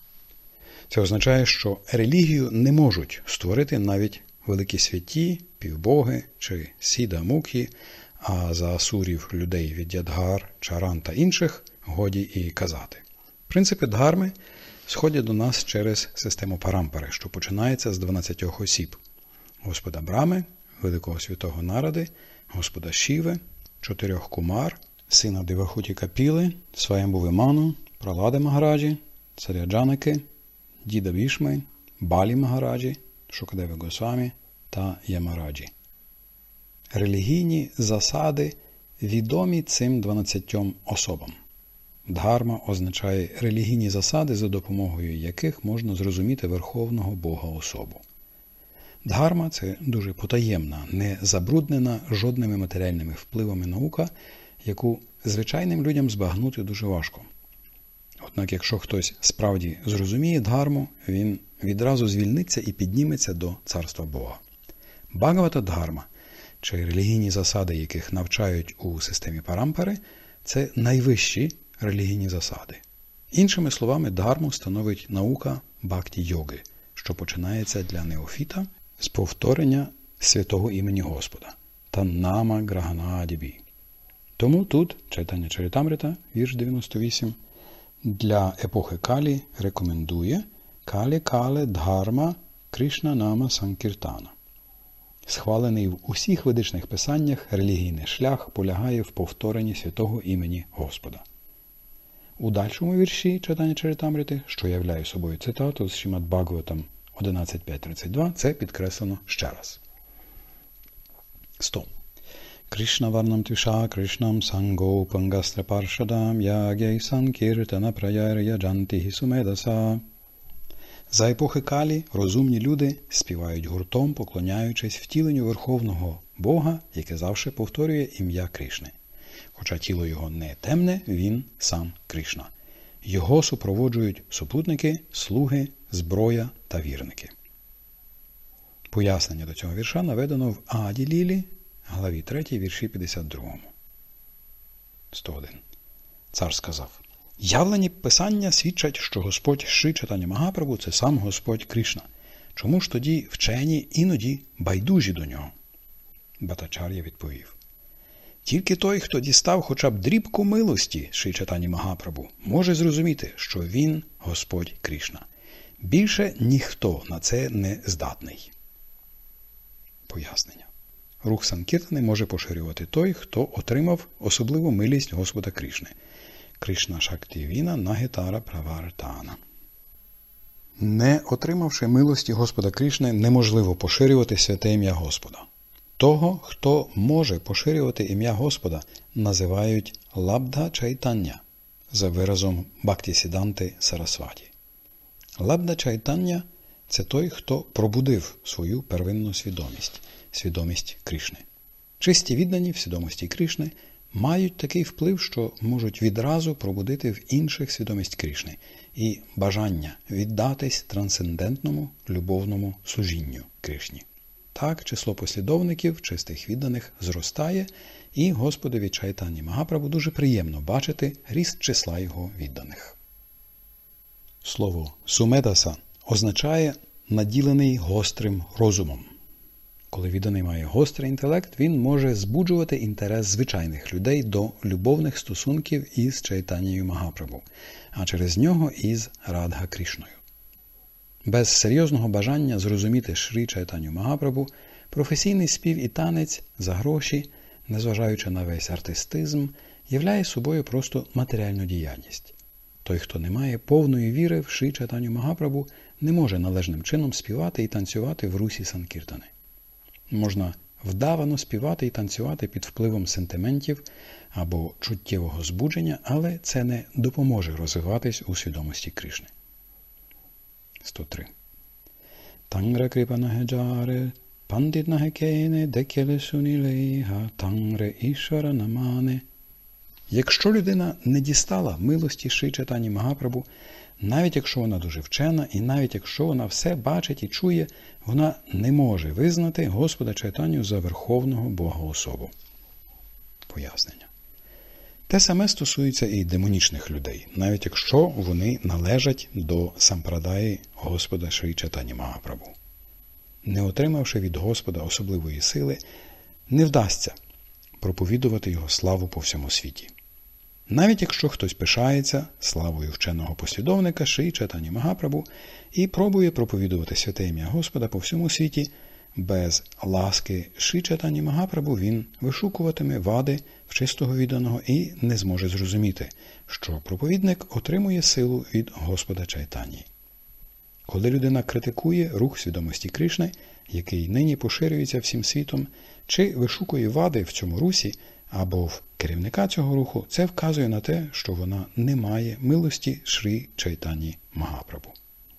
[SPEAKER 1] Це означає, що релігію не можуть створити навіть великі святі, півбоги чи сіда-мукхі, а за асурів людей від Ядгар, Чаран та інших годі і казати. Принципи дхарми сходять до нас через систему парампари, що починається з 12 осіб. Господа Брами, великого святого Наради, Господа Шіви, 4 кумар, сина Девахуті Капіли, Сваямбуви Ману, Пралади Магараджі, царя Джанаки, діда Вішми, Балі Магараджі, Шукадеви Госвамі та Ямараджі. Релігійні засади відомі цим 12 особам. Дхарма означає релігійні засади, за допомогою яких можна зрозуміти Верховного Бога особу. Дхарма – це дуже потаємна, не забруднена жодними матеріальними впливами наука, яку звичайним людям збагнути дуже важко. Однак, якщо хтось справді зрозуміє дхарму, він відразу звільниться і підніметься до царства Бога. Бхагавата Дхарма, чи релігійні засади, яких навчають у системі парампари, це найвищі релігійні засади. Іншими словами, дхарму становить наука бхакті-йоги, що починається для неофіта з повторення святого імені Господа Таннама Граганадібі. Тому тут Чайтанья Чаритамрита, вірш 98, для епохи Калі рекомендує Калі-Кале Дхарма Кришна Нама Санкіртана. Схвалений в усіх ведичних писаннях, релігійний шлях полягає в повторенні святого імені Господа. У дальшому вірші Чайтанья Чаритамрити, що являє собою цитату з Шримад-Бхагаватам 11.5.32, це підкреслено ще раз. 100. Кришна варнам тиша Кришнам санго пангастра паршадам ягей санкіртана праяр'я джантихі сумедаса. За епохи Калі розумні люди співають гуртом, поклоняючись втіленню Верховного Бога, яке завжди повторює ім'я Кришни. Хоча тіло його не темне, він сам Кришна. Його супроводжують супутники, слуги, зброя та вірники. Пояснення до цього вірша наведено в Аді Лілі, главі 3, вірші 52. 101. Цар сказав: явлені писання свідчать, що Господь Шрі Чайтанья Магапрабху – це сам Господь Кришна. Чому ж тоді вчені іноді байдужі до нього? Бхаттачар'я відповів: Тільки той, хто дістав хоча б дрібку милості Шрі Чайтанья Магапрабху, може зрозуміти, що він Господь Кришна. Більше ніхто на це не здатний. Пояснення. Рух Санкіртани може поширювати той, хто отримав особливу милість Господа Кришни. Кришна Шактівіна Нагітара Правартана. Не отримавши милості Господа Кришни, неможливо поширювати святе ім'я Господа. Того, хто може поширювати ім'я Господа, називають Лабдха Чайтання за виразом Бхактісіданти Сарасваті. Лабдха Чайтання – це той, хто пробудив свою первинну свідомість – свідомість Кришни. Чисті віддані в свідомості Кришни мають такий вплив, що можуть відразу пробудити в інших свідомість Кришни і бажання віддатись трансцендентному любовному служінню Кришні. Так, число послідовників, чистих відданих зростає, і Господові Чайтаньї Магапрабху дуже приємно бачити ріст числа його відданих. Слово «сумедаса» означає «наділений гострим розумом». Коли відданий має гострий інтелект, він може збуджувати інтерес звичайних людей до любовних стосунків із Чайтаньєю Магапрабху, а через нього із Радха Кришною. Без серйозного бажання зрозуміти Шрі Чайтанью Магапрабху, професійний спів і танець за гроші, незважаючи на весь артистизм, являє собою просто матеріальну діяльність. Той, хто не має повної віри в Шрі Чайтанью Магапрабху, не може належним чином співати і танцювати в русі Санкіртани. Можна вдавано співати і танцювати під впливом сентиментів або чуттєвого збудження, але це не допоможе розвиватись у свідомості Кришни. 103. Тангра крипа нагеджаре, пандит нагекене, декеле сунілейга, тангре ішвара намане. Якщо людина не дістала милості Шрі Чайтаньї Магапрабху, навіть якщо вона дуже вчена, і навіть якщо вона все бачить і чує, вона не може визнати Господа Чайтанью за верховного Бога-особу. Пояснення. Те саме стосується і демонічних людей, навіть якщо вони належать до сампрадаї Господа Шрі Чайтаньї Магапрабху. Не отримавши від Господа особливої сили, не вдасться проповідувати його славу по всьому світі. Навіть якщо хтось пишається славою вченого послідовника Шрі Чайтаньї Магапрабху і пробує проповідувати святе ім'я Господа по всьому світі, без ласки Шрі Чайтаньї Магапрабху він вишукуватиме вади в чистого відданого і не зможе зрозуміти, що проповідник отримує силу від Господа Чайтаньї. Коли людина критикує рух свідомості Кришни, який нині поширюється всім світом, чи вишукує вади в цьому русі, або в керівника цього руху, це вказує на те, що вона не має милості Шрі Чайтаньї Магапрабху.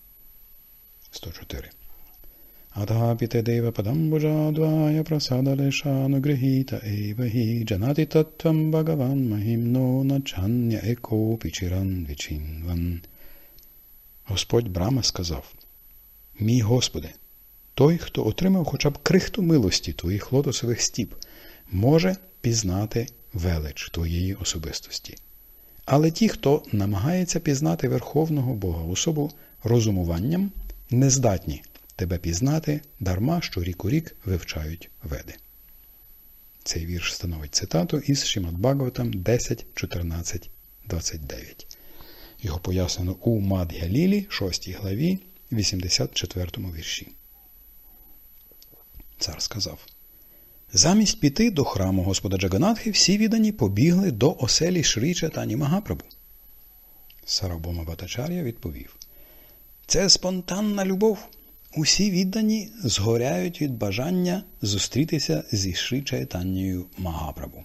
[SPEAKER 1] 104. Адхапіте дейва падамбуджадвая прасадалешанугрихіта ейвахі джанати таттвам бхагаван махімно начання екопі чиран вічінван. Господь Брахма сказав: «Мій Господи, той, хто отримав хоча б крихту милості Твоїх лотосових стіп, може пізнати велич Твоєї особистості. Але ті, хто намагається пізнати Верховного Бога-особу розумуванням, не здатні Тебе пізнати, дарма що рік у рік вивчають Веди». Цей вірш становить цитату із Шримад Бхагаватам 10.14.29. Його пояснено у Мад'я Лілі, 6 главі, 84 вірші. Цар сказав: «Замість піти до храму Господа Джаганатхи всі віддані побігли до оселі Шрі Чайтаньї Магапрабху». Сарвабхаума Бхаттачар'я відповів: «Це спонтанна любов. Усі віддані згоряють від бажання зустрітися зі Шрі Чайтаньєю Магапрабху».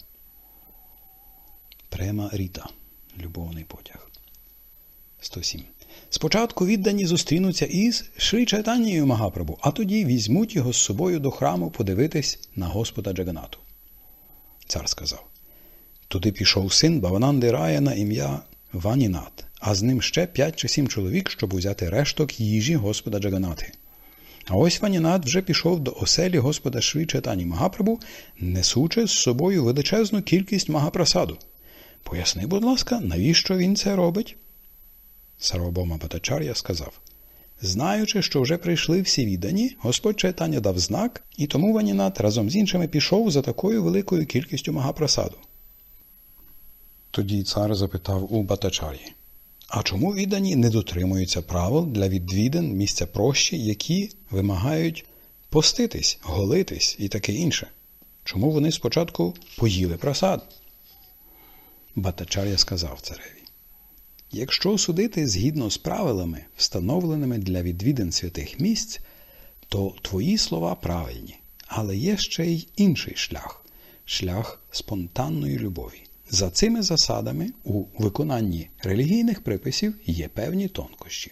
[SPEAKER 1] Према Ріта. Любовний потяг. 107. Спочатку віддані зустрінуться із Шрі Чайтаньєю Магапрабху, а тоді візьмуть його з собою до храму подивитись на Господа Джаганату. Цар сказав: «Туди пішов син Бавананди Рая на ім'я Ванінат, а з ним ще 5 чи 7 чоловік, щоб узяти решток їжі Господа Джаганати. А ось Ванінат вже пішов до оселі Господа Шрі Чайтаньї Магапрабху, несучи з собою величезну кількість магапрасаду. Поясни, будь ласка, навіщо він це робить?» Сарвабхаума Бхаттачар'я сказав: Знаючи, що вже прийшли всі віддані, Господь Чайтаня дав знак, і тому Ванінат разом з іншими пішов за такою великою кількістю Магапрасаду. Тоді цар запитав у Батачар'ї: а чому віддані не дотримуються правил для відвідин місця прощі, які вимагають поститись, голитись і таке інше? Чому вони спочатку поїли прасад? Батачар'я сказав цареві: якщо судити згідно з правилами, встановленими для відвідин святих місць, то твої слова правильні. Але є ще й інший шлях – шлях спонтанної любові. За цими засадами у виконанні релігійних приписів є певні тонкощі.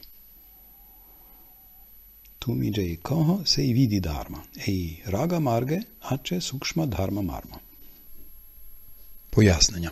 [SPEAKER 1] Tu mi jai koho sei vidi dharma, ei raga marge ache sukshma dharma marma. Пояснення.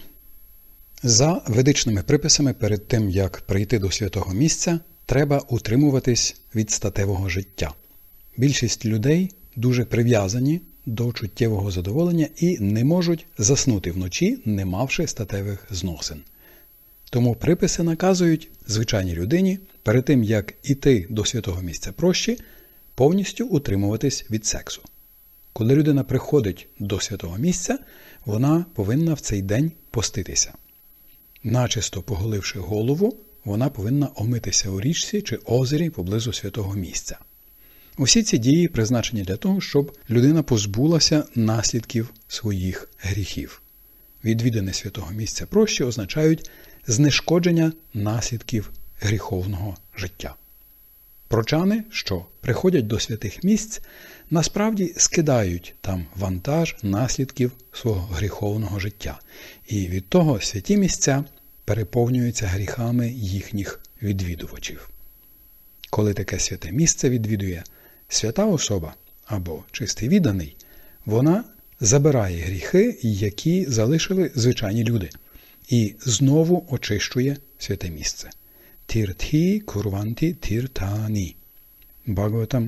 [SPEAKER 1] За ведичними приписами перед тим, як прийти до святого місця, треба утримуватись від статевого життя. Більшість людей дуже прив'язані до чуттєвого задоволення і не можуть заснути вночі, не мавши статевих зносин. Тому приписи наказують звичайній людині перед тим, як іти до святого місця прощі, повністю утримуватись від сексу. Коли людина приходить до святого місця, вона повинна в цей день поститися. Начисто поголивши голову, вона повинна омитися у річці чи озері поблизу святого місця. Усі ці дії призначені для того, щоб людина позбулася наслідків своїх гріхів. Відвідини святого місця прощі означають знешкодження наслідків гріховного життя. Прочани, що приходять до святих місць, насправді скидають там вантаж наслідків свого гріховного життя. І від того святі місця переповнюються гріхами їхніх відвідувачів. Коли таке святе місце відвідує свята особа або чистий відданий, вона забирає гріхи, які залишили звичайні люди, і знову очищує святе місце. Тіртхі курванті тіртані. Бхагаватам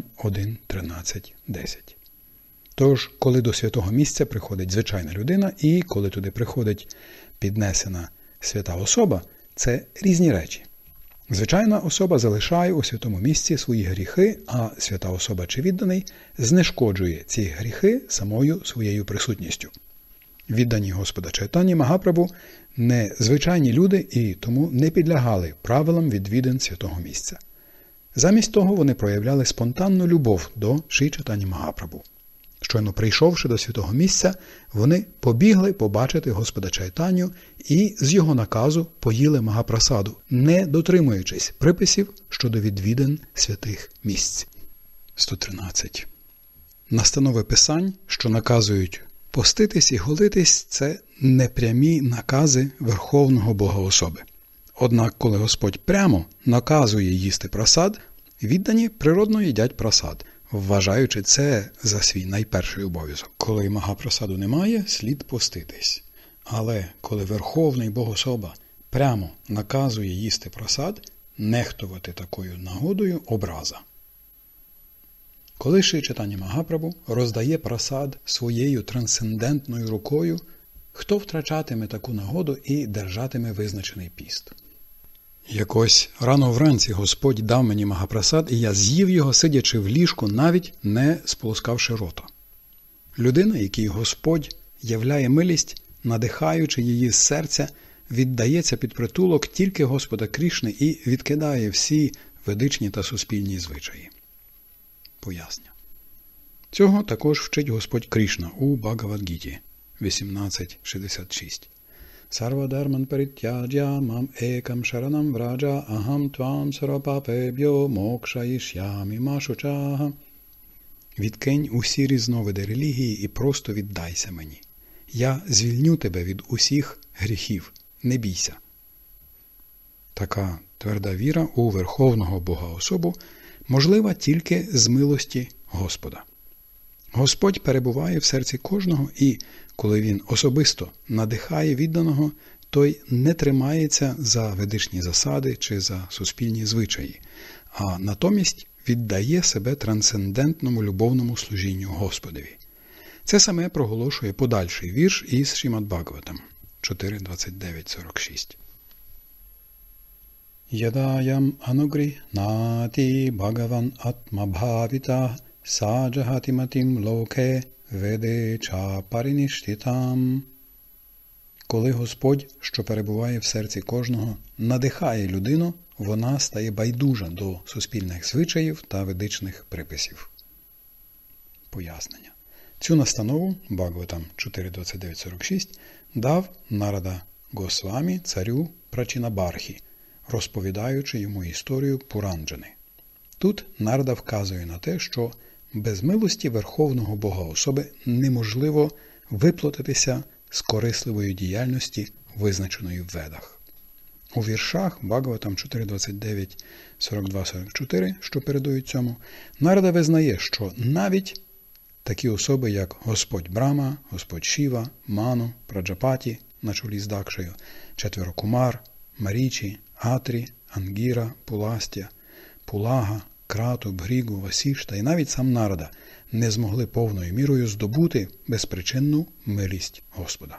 [SPEAKER 1] 1.13.10. Тож, коли до святого місця приходить звичайна людина і коли туди приходить піднесена свята особа, це різні речі. Звичайна особа залишає у святому місці свої гріхи, а свята особа чи відданий знешкоджує ці гріхи самою своєю присутністю. Віддані Господа Чайтані Магапрабху не звичайні люди і тому не підлягали правилам відвідин святого місця. Замість того вони проявляли спонтанну любов до Шрі Чайтані Магапрабху. Щойно прийшовши до святого місця, вони побігли побачити Господа Чайтаню і з його наказу поїли Магапрасаду, не дотримуючись приписів щодо відвідин святих місць. 113. Настанови Писань, що наказують поститись і голитись – це непрямі накази Верховного Бога-особи. Однак, коли Господь прямо наказує їсти прасад, віддані природно їдять прасад, вважаючи це за свій найперший обов'язок. Коли Магапрасаду немає, слід поститись. Але коли Верховний Бог-особа прямо наказує їсти прасад, нехтувати такою нагодою – образа. Коли Шрі Чайтаня Магапрабху роздає прасад своєю трансцендентною рукою, хто втрачатиме таку нагоду і держатиме визначений піст? Якось рано вранці Господь дав мені Магапрасад, і я з'їв його, сидячи в ліжку, навіть не сполоскавши рота. Людина, якій Господь являє милість, надихаючи її з серця, віддається під притулок тільки Господа Крішни і відкидає всі ведичні та суспільні звичаї. Пояснення. Цього також вчить Господь Крішна у Бхагавад-гіті 18.66. Сарвадарман паритяджя мам екам шаранам враджа ахам твам сарвапапебьо мокшаїшямі машучага. Відкинь усі різновиди релігії і просто віддайся мені. Я звільню тебе від усіх гріхів. Не бійся. Така тверда віра у Верховного Бога-особу можлива тільки з милості Господа. Господь перебуває в серці кожного і, коли Він особисто надихає відданого, той не тримається за ведичні засади чи за суспільні звичаї, а натомість віддає себе трансцендентному любовному служінню Господові. Це саме проголошує подальший вірш із Шрімад Бхагаватам 4.29.46. Ядаям анугріхнати Бхагаван атмабхавіта саджагатиматим локе ведеча парініштітам. Коли Господь, що перебуває в серці кожного, надихає людину, вона стає байдужа до суспільних звичаїв та ведичних приписів. Пояснення. Цю настанову, Бхагаватам 4.29.46, дав Нарада Госвамі царю Прачінабархі, розповідаючи йому історію Пуранджани. Тут Нарада вказує на те, що без милості Верховного Бога особи неможливо виплатитися з корисливої діяльності, визначеної в Ведах. У віршах Бхагаватам 4.29, 42-44, що передують цьому, Нарада визнає, що навіть такі особи, як Господь Брама, Господь Шіва, Ману, Праджапаті на чолі з Дакшею, 4 Кумар, Марічі, Атрі, Ангіра, Пуластя, Пулага, Крату, Бгрігу, Васішта і навіть сам Нарада не змогли повною мірою здобути безпричинну милість Господа.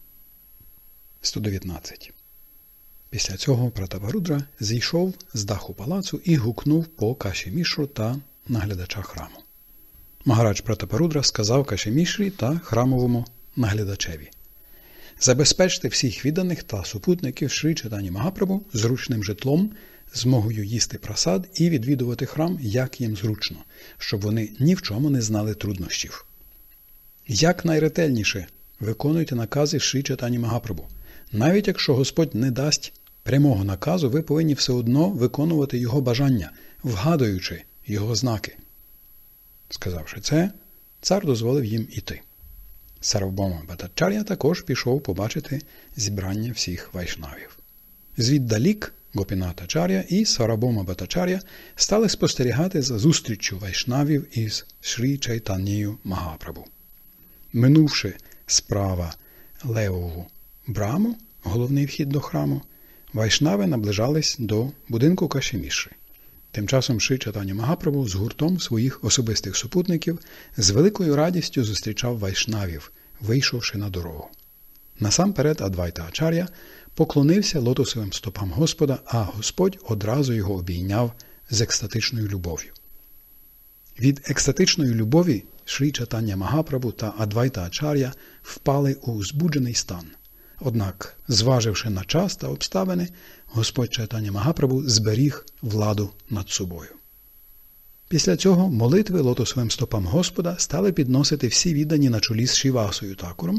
[SPEAKER 1] 119. Після цього Пратапарудра зійшов з даху палацу і гукнув по Кашімішру та наглядача храму. Магарадж Пратапарудра сказав Кашімішрі та храмовому наглядачеві: «Забезпечте всіх відданих та супутників Шрі Чайтані Магапрабху зручним житлом, змогою їсти прасад і відвідувати храм, як їм зручно, щоб вони ні в чому не знали труднощів. Як найретельніше виконуйте накази Шрі Чайтані Магапрабху. Навіть якщо Господь не дасть прямого наказу, ви повинні все одно виконувати його бажання, вгадуючи його знаки». Сказавши це, цар дозволив їм іти. Сарвабхаума Бхаттачар'я також пішов побачити зібрання всіх вайшнавів. Звіддалік Гопінатачар'я і Сарвабхаума Бхаттачар'я стали спостерігати за зустріччю вайшнавів із Шрі Чайтанію Магапрабху. Минувши справа Левову браму, головний вхід до храму, вайшнави наближались до будинку Кашімішри. Тим часом Шрі Чайтаня Магапрабху з гуртом своїх особистих супутників з великою радістю зустрічав вайшнавів, вийшовши на дорогу. Насамперед Адвайта Ачар'я поклонився лотосовим стопам Господа, а Господь одразу його обійняв з екстатичною любов'ю. Від екстатичної любові Шрі Чайтаня Магапрабху та Адвайта Ачар'я впали у збуджений стан. Однак, зваживши на час та обставини, Господь Чайтаня Магапрабху зберіг владу над собою. Після цього молитви лотосовим стопам Господа стали підносити всі віддані на чолі з Шрівасою Такуром,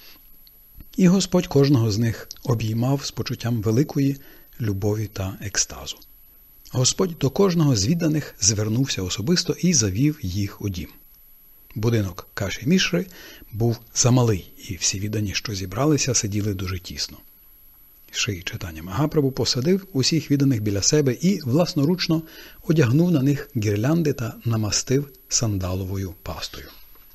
[SPEAKER 1] і Господь кожного з них обіймав з почуттям великої любові та екстазу. Господь до кожного з відданих звернувся особисто і завів їх у дім. Будинок Кашімішри був замалий, і всі віддані, що зібралися, сиділи дуже тісно. Шрі Чайтаня Магапрабху посадив усіх відданих біля себе і власноручно одягнув на них гірлянди та намастив сандаловою пастою.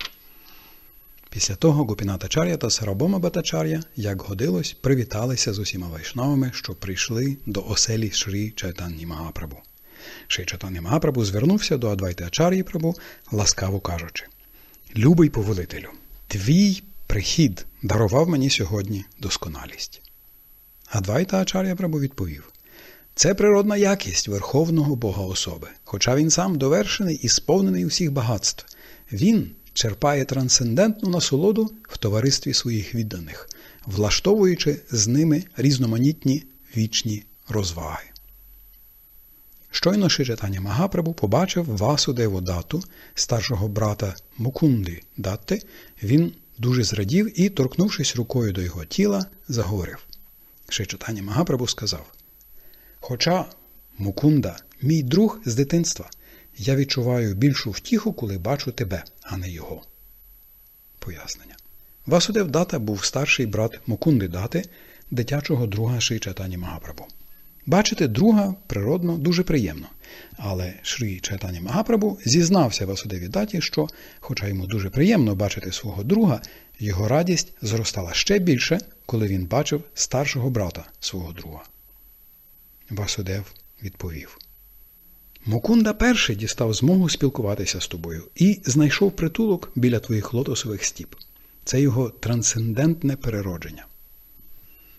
[SPEAKER 1] Після того Гопінатачар'я та Сарвабхаума Бхаттачар'я, як годилось, привіталися з усіма вайшнавами, що прийшли до оселі Шрі Чайтані Магапрабху. Шрі Чайтаня Магапрабху звернувся до Адвайти Ачар'ї Прабху, ласкаво кажучи: «Любий повелителю, твій прихід дарував мені сьогодні досконалість». Адвайта Ачар'я Прабху відповів: «Це природна якість Верховного Бога особи, хоча він сам довершений і сповнений усіх багатств. Він черпає трансцендентну насолоду в товаристві своїх відданих, влаштовуючи з ними різноманітні вічні розваги». Щойно Шрі Чайтаня Магапрабху побачив Васудеву Датту, старшого брата Мукунди Датти, він дуже зрадів і, торкнувшись рукою до його тіла, заговорив. Шрі Чайтаня Магапрабху сказав: «Хоча Мукунда – мій друг з дитинства, я відчуваю більшу втіху, коли бачу тебе, а не його». Пояснення. Васудев Датта був старший брат Мукунди Датти, дитячого друга Шрі Чайтані Магапрабху. Бачити друга, природно, дуже приємно. Але Шрі Чайтаня Магапрабху зізнався Васудеві Датті, що, хоча йому дуже приємно бачити свого друга, його радість зростала ще більше, коли він бачив старшого брата свого друга. Васудев відповів: «Мукунда перший дістав змогу спілкуватися з тобою і знайшов притулок біля твоїх лотосових стіп. Це його трансцендентне переродження».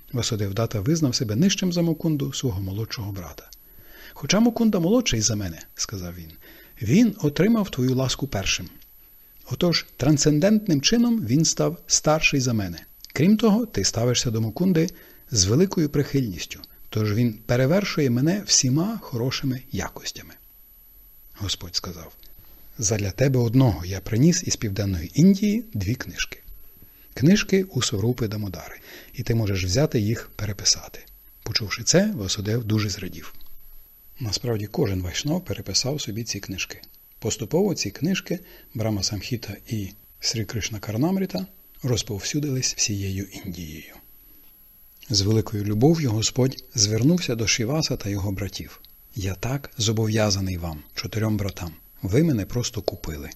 [SPEAKER 1] Васудевдата визнав себе нижчим за Мукунду, свого молодшого брата. «Хоча Мукунда молодший за мене», – сказав він, – «він отримав твою ласку першим. Отож, трансцендентним чином він став старший за мене. Крім того, ти ставишся до Мукунди з великою прихильністю, тож він перевершує мене всіма хорошими якостями». Господь сказав: «Задля тебе одного я приніс із Південної Індії 2 книжки. Книжки у Сварупи Дамодари, і ти можеш взяти їх переписати». Почувши це, Васудев дуже зрадів. Насправді, кожен вайшнав переписав собі ці книжки. Поступово ці книжки Брама Самхіта і Срі Кришна Карнамріта розповсюдились всією Індією. З великою любов'ю Господь звернувся до Шріваса та його братів: «Я так зобов'язаний вам, 4 братам. Ви мене просто купили».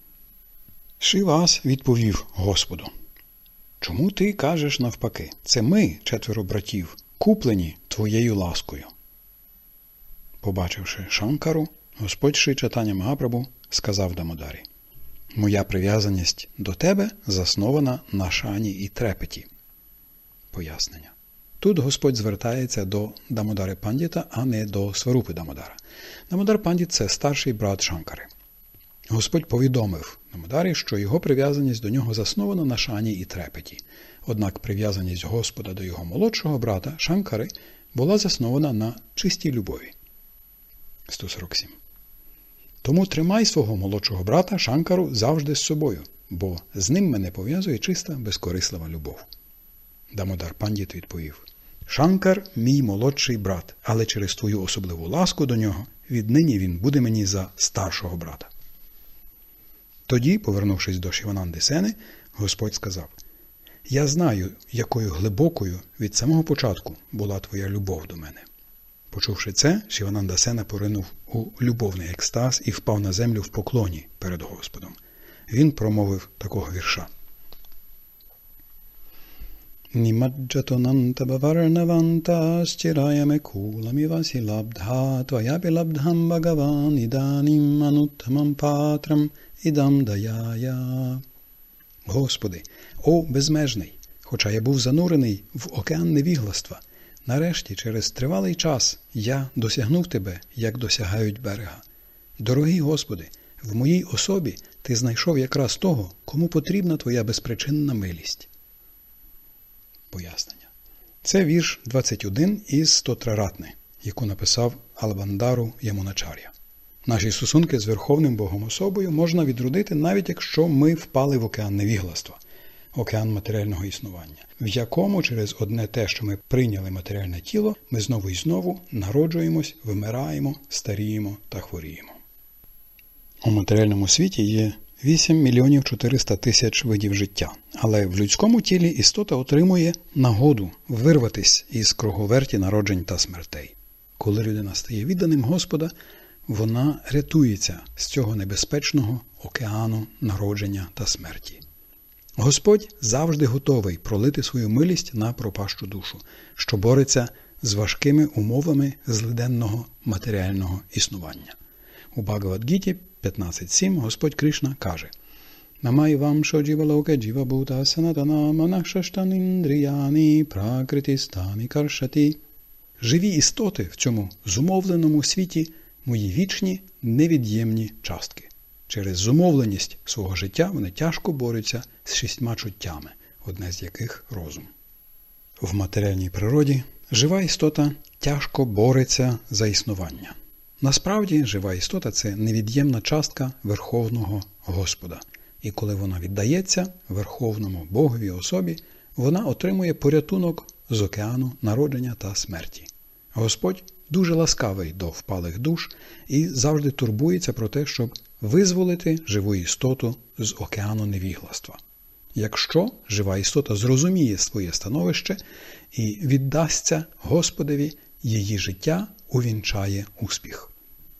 [SPEAKER 1] Шрівас відповів Господу: «Чому ти кажеш навпаки? Це ми, 4 братів, куплені твоєю ласкою». Побачивши Шанкару, Господь Шрі Чайтання Магапрабху сказав Дамодарі: «Моя прив'язаність до тебе заснована на шані і трепеті». Пояснення. Тут Господь звертається до Дамодари Пандіта, а не до Сварупи Дамодара. Дамодар Пандіт – це старший брат Шанкари. Господь повідомив Дамодарі, що його прив'язаність до нього заснована на шані і трепеті. Однак прив'язаність Господа до його молодшого брата Шанкари була заснована на чистій любові. 147. «Тому тримай свого молодшого брата Шанкару завжди з собою, бо з ним мене пов'язує чиста, безкорислива любов». Дамодар Пандіт відповів: «Шанкар – мій молодший брат, але через твою особливу ласку до нього віднині він буде мені за старшого брата». Тоді, повернувшись до Шівананди Сени, Господь сказав: «Я знаю, якою глибокою від самого початку була твоя любов до мене». Почувши це, Шівананда Сена поринув у любовний екстаз і впав на землю в поклоні перед Господом. Він промовив такого вірша: «Німаджатонанта баварнаванта счираяме куламівасі лабдха твоябі лабдхам багаван іданім ануттамам патрам ідам даяя». Господи, о безмежний, хоча я був занурений в океан невігластва, нарешті, через тривалий час, я досягнув Тебе, як досягають берега. Дорогий Господи, в моїй особі Ти знайшов якраз того, кому потрібна Твоя безпричинна милість. Пояснення. Це вірш 21 із Стотраратни, яку написав Албандару Ямуначар'я. Наші стосунки з Верховним Богом особою можна відродити, навіть якщо ми впали в океан невігластва, океан матеріального існування, в якому через одне те, що ми прийняли матеріальне тіло, ми знову і знову народжуємось, вимираємо, старіємо та хворіємо. У матеріальному світі є 8 мільйонів 400 тисяч видів життя, але в людському тілі істота отримує нагоду вирватися із круговерті народжень та смертей. Коли людина стає відданим Господа, вона рятується з цього небезпечного океану народження та смерті. Господь завжди готовий пролити свою милість на пропащу душу, що бореться з важкими умовами злиденного матеріального існування. У Бхагавад-гіті 15.7 Господь Кришна каже: «Намай вам шоджівалоке джівабута санатана манахшаштаніндріяні пракритістані каршаті». Живі істоти в цьому зумовленому світі – мої вічні, невід'ємні частки. Через зумовленість свого життя вони тяжко борються з 6 чуттями, одне з яких – розум. В матеріальній природі жива істота тяжко бореться за існування. Насправді, жива істота – це невід'ємна частка Верховного Господа. І коли вона віддається Верховному Богові особі, вона отримує порятунок з океану народження та смерті. Господь дуже ласкавий до впалих душ і завжди турбується про те, щоб визволити живу істоту з океану невігластва. Якщо жива істота зрозуміє своє становище і віддасться Господеві, її життя увінчає успіх.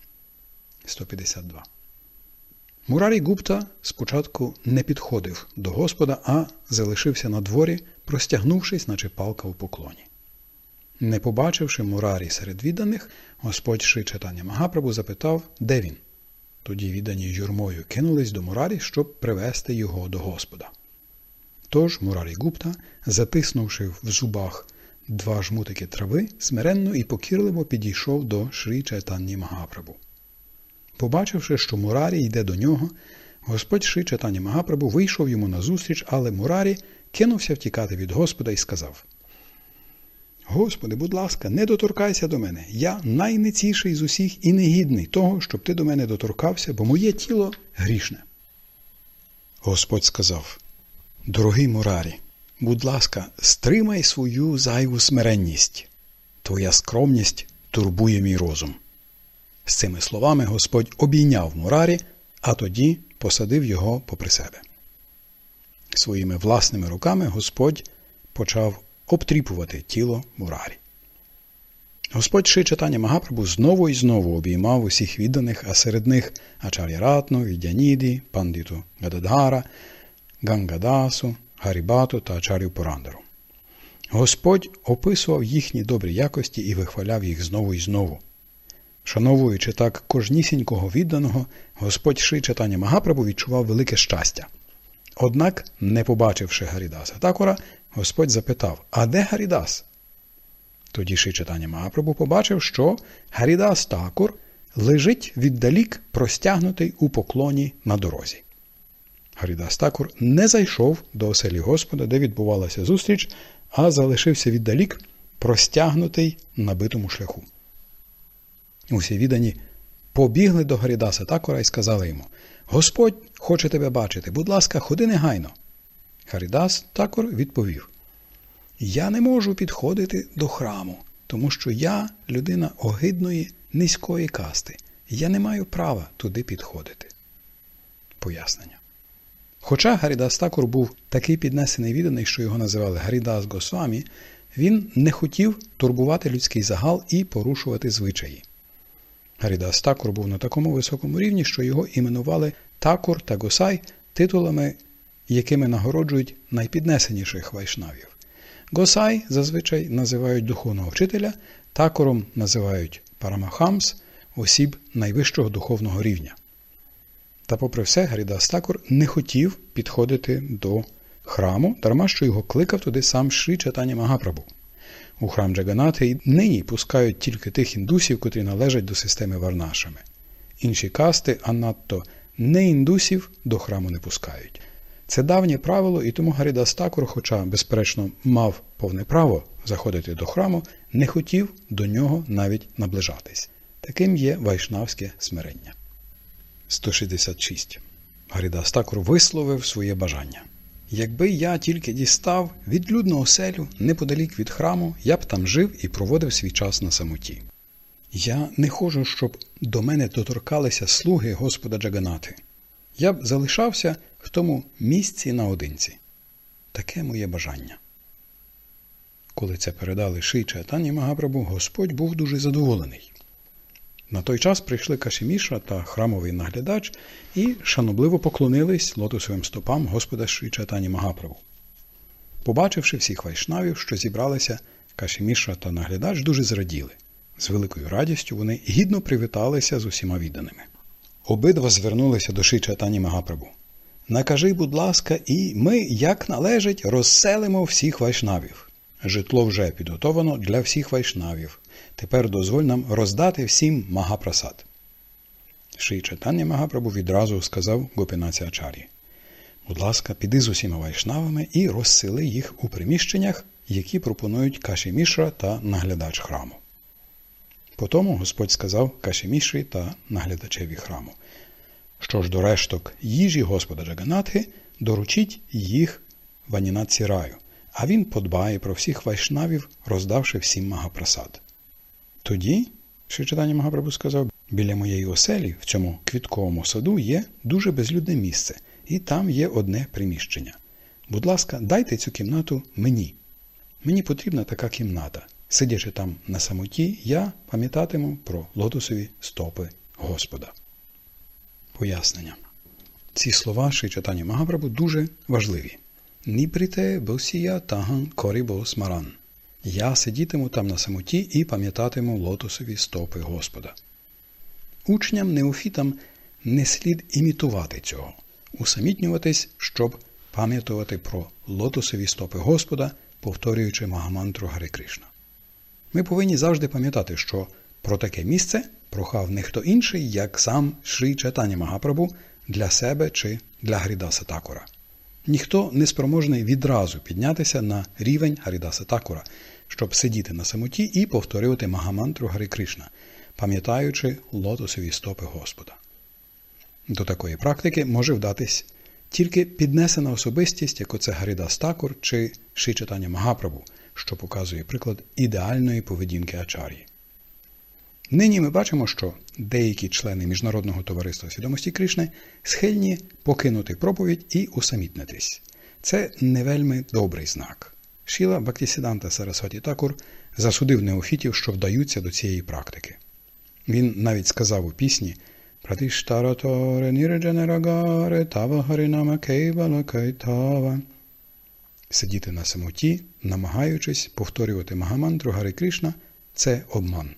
[SPEAKER 1] 152. Мурарі Гупта спочатку не підходив до Господа, а залишився на дворі, простягнувшись, наче палка у поклоні. Не побачивши Мурарі серед відданих, Господь Шрі Чайтання Магапрабху запитав, де він. Тоді віддані юрмою кинулись до Мурарі, щоб привести його до Господа. Тож Мурарі Гупта, затиснувши в зубах 2 жмутики трави, смиренно і покірливо підійшов до Шрі Чайтаньї Магапрабху. Побачивши, що Мурарі йде до нього, Господь Шрі Чайтанья Магапрабху вийшов йому назустріч, але Мурарі кинувся втікати від Господа і сказав: «Господи, будь ласка, не доторкайся до мене. Я найниціший з усіх і негідний того, щоб ти до мене доторкався, бо моє тіло грішне». Господь сказав: «Дорогий Мурарі, будь ласка, стримай свою зайву смиренність. Твоя скромність турбує мій розум». З цими словами Господь обійняв Мурарі, а тоді посадив його попри себе. Своїми власними руками Господь почав обтріпувати тіло Мурарі. Господь Шрі Чайтанья Магапрабху знову і знову обіймав усіх відданих, а серед них Ачар'я Ратну, Відяніді, Пандиту Гададгара, Гангадасу, Гарібату та Ачар'ю Пурандару. Господь описував їхні добрі якості і вихваляв їх знову і знову. Шановуючи так кожнісінького відданого, Господь Шрі Чайтанья Магапрабху відчував велике щастя. Однак, не побачивши Гарідаса Такура, Господь запитав: «А де Гарідас?» Тоді Шрі Чайтанья Магапрабху побачив, що Гарідас Такур лежить віддалік, простягнутий у поклоні на дорозі. Гарідас Такур не зайшов до оселі Господа, де відбувалася зустріч, а залишився віддалік, простягнутий на битому шляху. Усі віддані побігли до Гарідаса Такура і сказали йому: «Господь хоче тебе бачити, будь ласка, ходи негайно». Гарідас Такур відповів: «Я не можу підходити до храму, тому що я людина огидної, низької касти. Я не маю права туди підходити». Пояснення. Хоча Гарідас Такур був такий піднесений відданий, що його називали Гарідас Госвамі, він не хотів турбувати людський загал і порушувати звичаї. Гарідас Такур був на такому високому рівні, що його іменували Такур та Госай титулами, якими нагороджують найпіднесеніших вайшнавів. Госай зазвичай називають духовного вчителя, Такуром називають Парамахамс, осіб найвищого духовного рівня. Та попри все, Гарідас Такур не хотів підходити до храму, дарма що його кликав туди сам Шрі Чайтанья Магапрабху. У храм Джаганнати нині пускають тільки тих індусів, котрі належать до системи варнашами. Інші касти, а надто не індусів, до храму не пускають. Це давнє правило, і тому Гарідас Такур, хоча, безперечно, мав повне право заходити до храму, не хотів до нього навіть наближатись. Таким є вайшнавське смирення. 166. Гарідас Такур висловив своє бажання. «Якби я тільки дістав відлюдну оселю неподалік від храму, я б там жив і проводив свій час на самоті. Я не хочу, щоб до мене доторкалися слуги Господа Джаганнати. Я б залишався в тому місці наодинці. Таке моє бажання». Коли це передали Шрі Чайтаньї Магапрабху, Господь був дуже задоволений. На той час прийшли Каші Мішра та храмовий наглядач і шанобливо поклонились лотосовим стопам Господа Шрі Чайтаньї Магапрабху. Побачивши всіх вайшнавів, що зібралися, Каші Мішра та наглядач дуже зраділи. З великою радістю вони гідно привіталися з усіма відданими. Обидва звернулися до Шрі Чайтаньї Магапрабху. «Накажи, будь ласка, і ми, як належить, розселимо всіх вайшнавів. Житло вже підготовано для всіх вайшнавів. Тепер дозволь нам роздати всім Магапрасад». Шрі Чайтанья Магапрабху відразу сказав Гопінаці Ачар'ї: «Будь ласка, піди з усіма вайшнавами і розсели їх у приміщеннях, які пропонують Каші Мішра та наглядач храму». Потому Господь сказав Каші Мішрі та наглядачеві храму: «Що ж до решток їжі Господа Джаганнатхи, доручіть їх Ванінатці Раю, а він подбає про всіх вайшнавів, роздавши всім Магапрасад». Тоді Шрі Чайтанья Магапрабху сказав: «Біля моєї оселі, в цьому квітковому саду, є дуже безлюдне місце, і там є одне приміщення. Будь ласка, дайте цю кімнату мені. Мені потрібна така кімната. Сидячи там на самоті, я пам'ятатиму про лотосові стопи Господа». Пояснення. Ці слова Шрі Чайтаньї Магапрабху дуже важливі. «Нібрите босія таган корібо смаран». Я сидітиму там на самоті і пам'ятатиму лотосові стопи Господа. Учням-неофітам не слід імітувати цього, усамітнюватись, щоб пам'ятувати про лотосові стопи Господа повторюючи Магамантру Гари Кришна. Ми повинні завжди пам'ятати, що про таке місце прохав не хто інший, як сам Шрі Чайтаня Магапрабху для себе чи для Гарідаса Такура. Ніхто не спроможний відразу піднятися на рівень Гарідаса Такура, щоб сидіти на самоті і повторювати Магамантру Гари Кришна, пам'ятаючи лотосові стопи Господа. До такої практики може вдатись тільки піднесена особистість, як оце Гарідас Такур чи Шрі Чайтаня Магапрабху, що показує приклад ідеальної поведінки ачар'ї. Нині ми бачимо, що деякі члени Міжнародного товариства свідомості Кришни схильні покинути проповідь і усамітнитись. Це не вельми добрий знак. Шріла Бхактисіданта Сарасваті Такур засудив неофітів, що вдаються до цієї практики. Він навіть сказав у пісні «Пратиштараторе нірджанерагаре тава гаринама кейвала кайтава». Сидіти на самоті, намагаючись повторювати Магамантру Гари Кришна – це обман.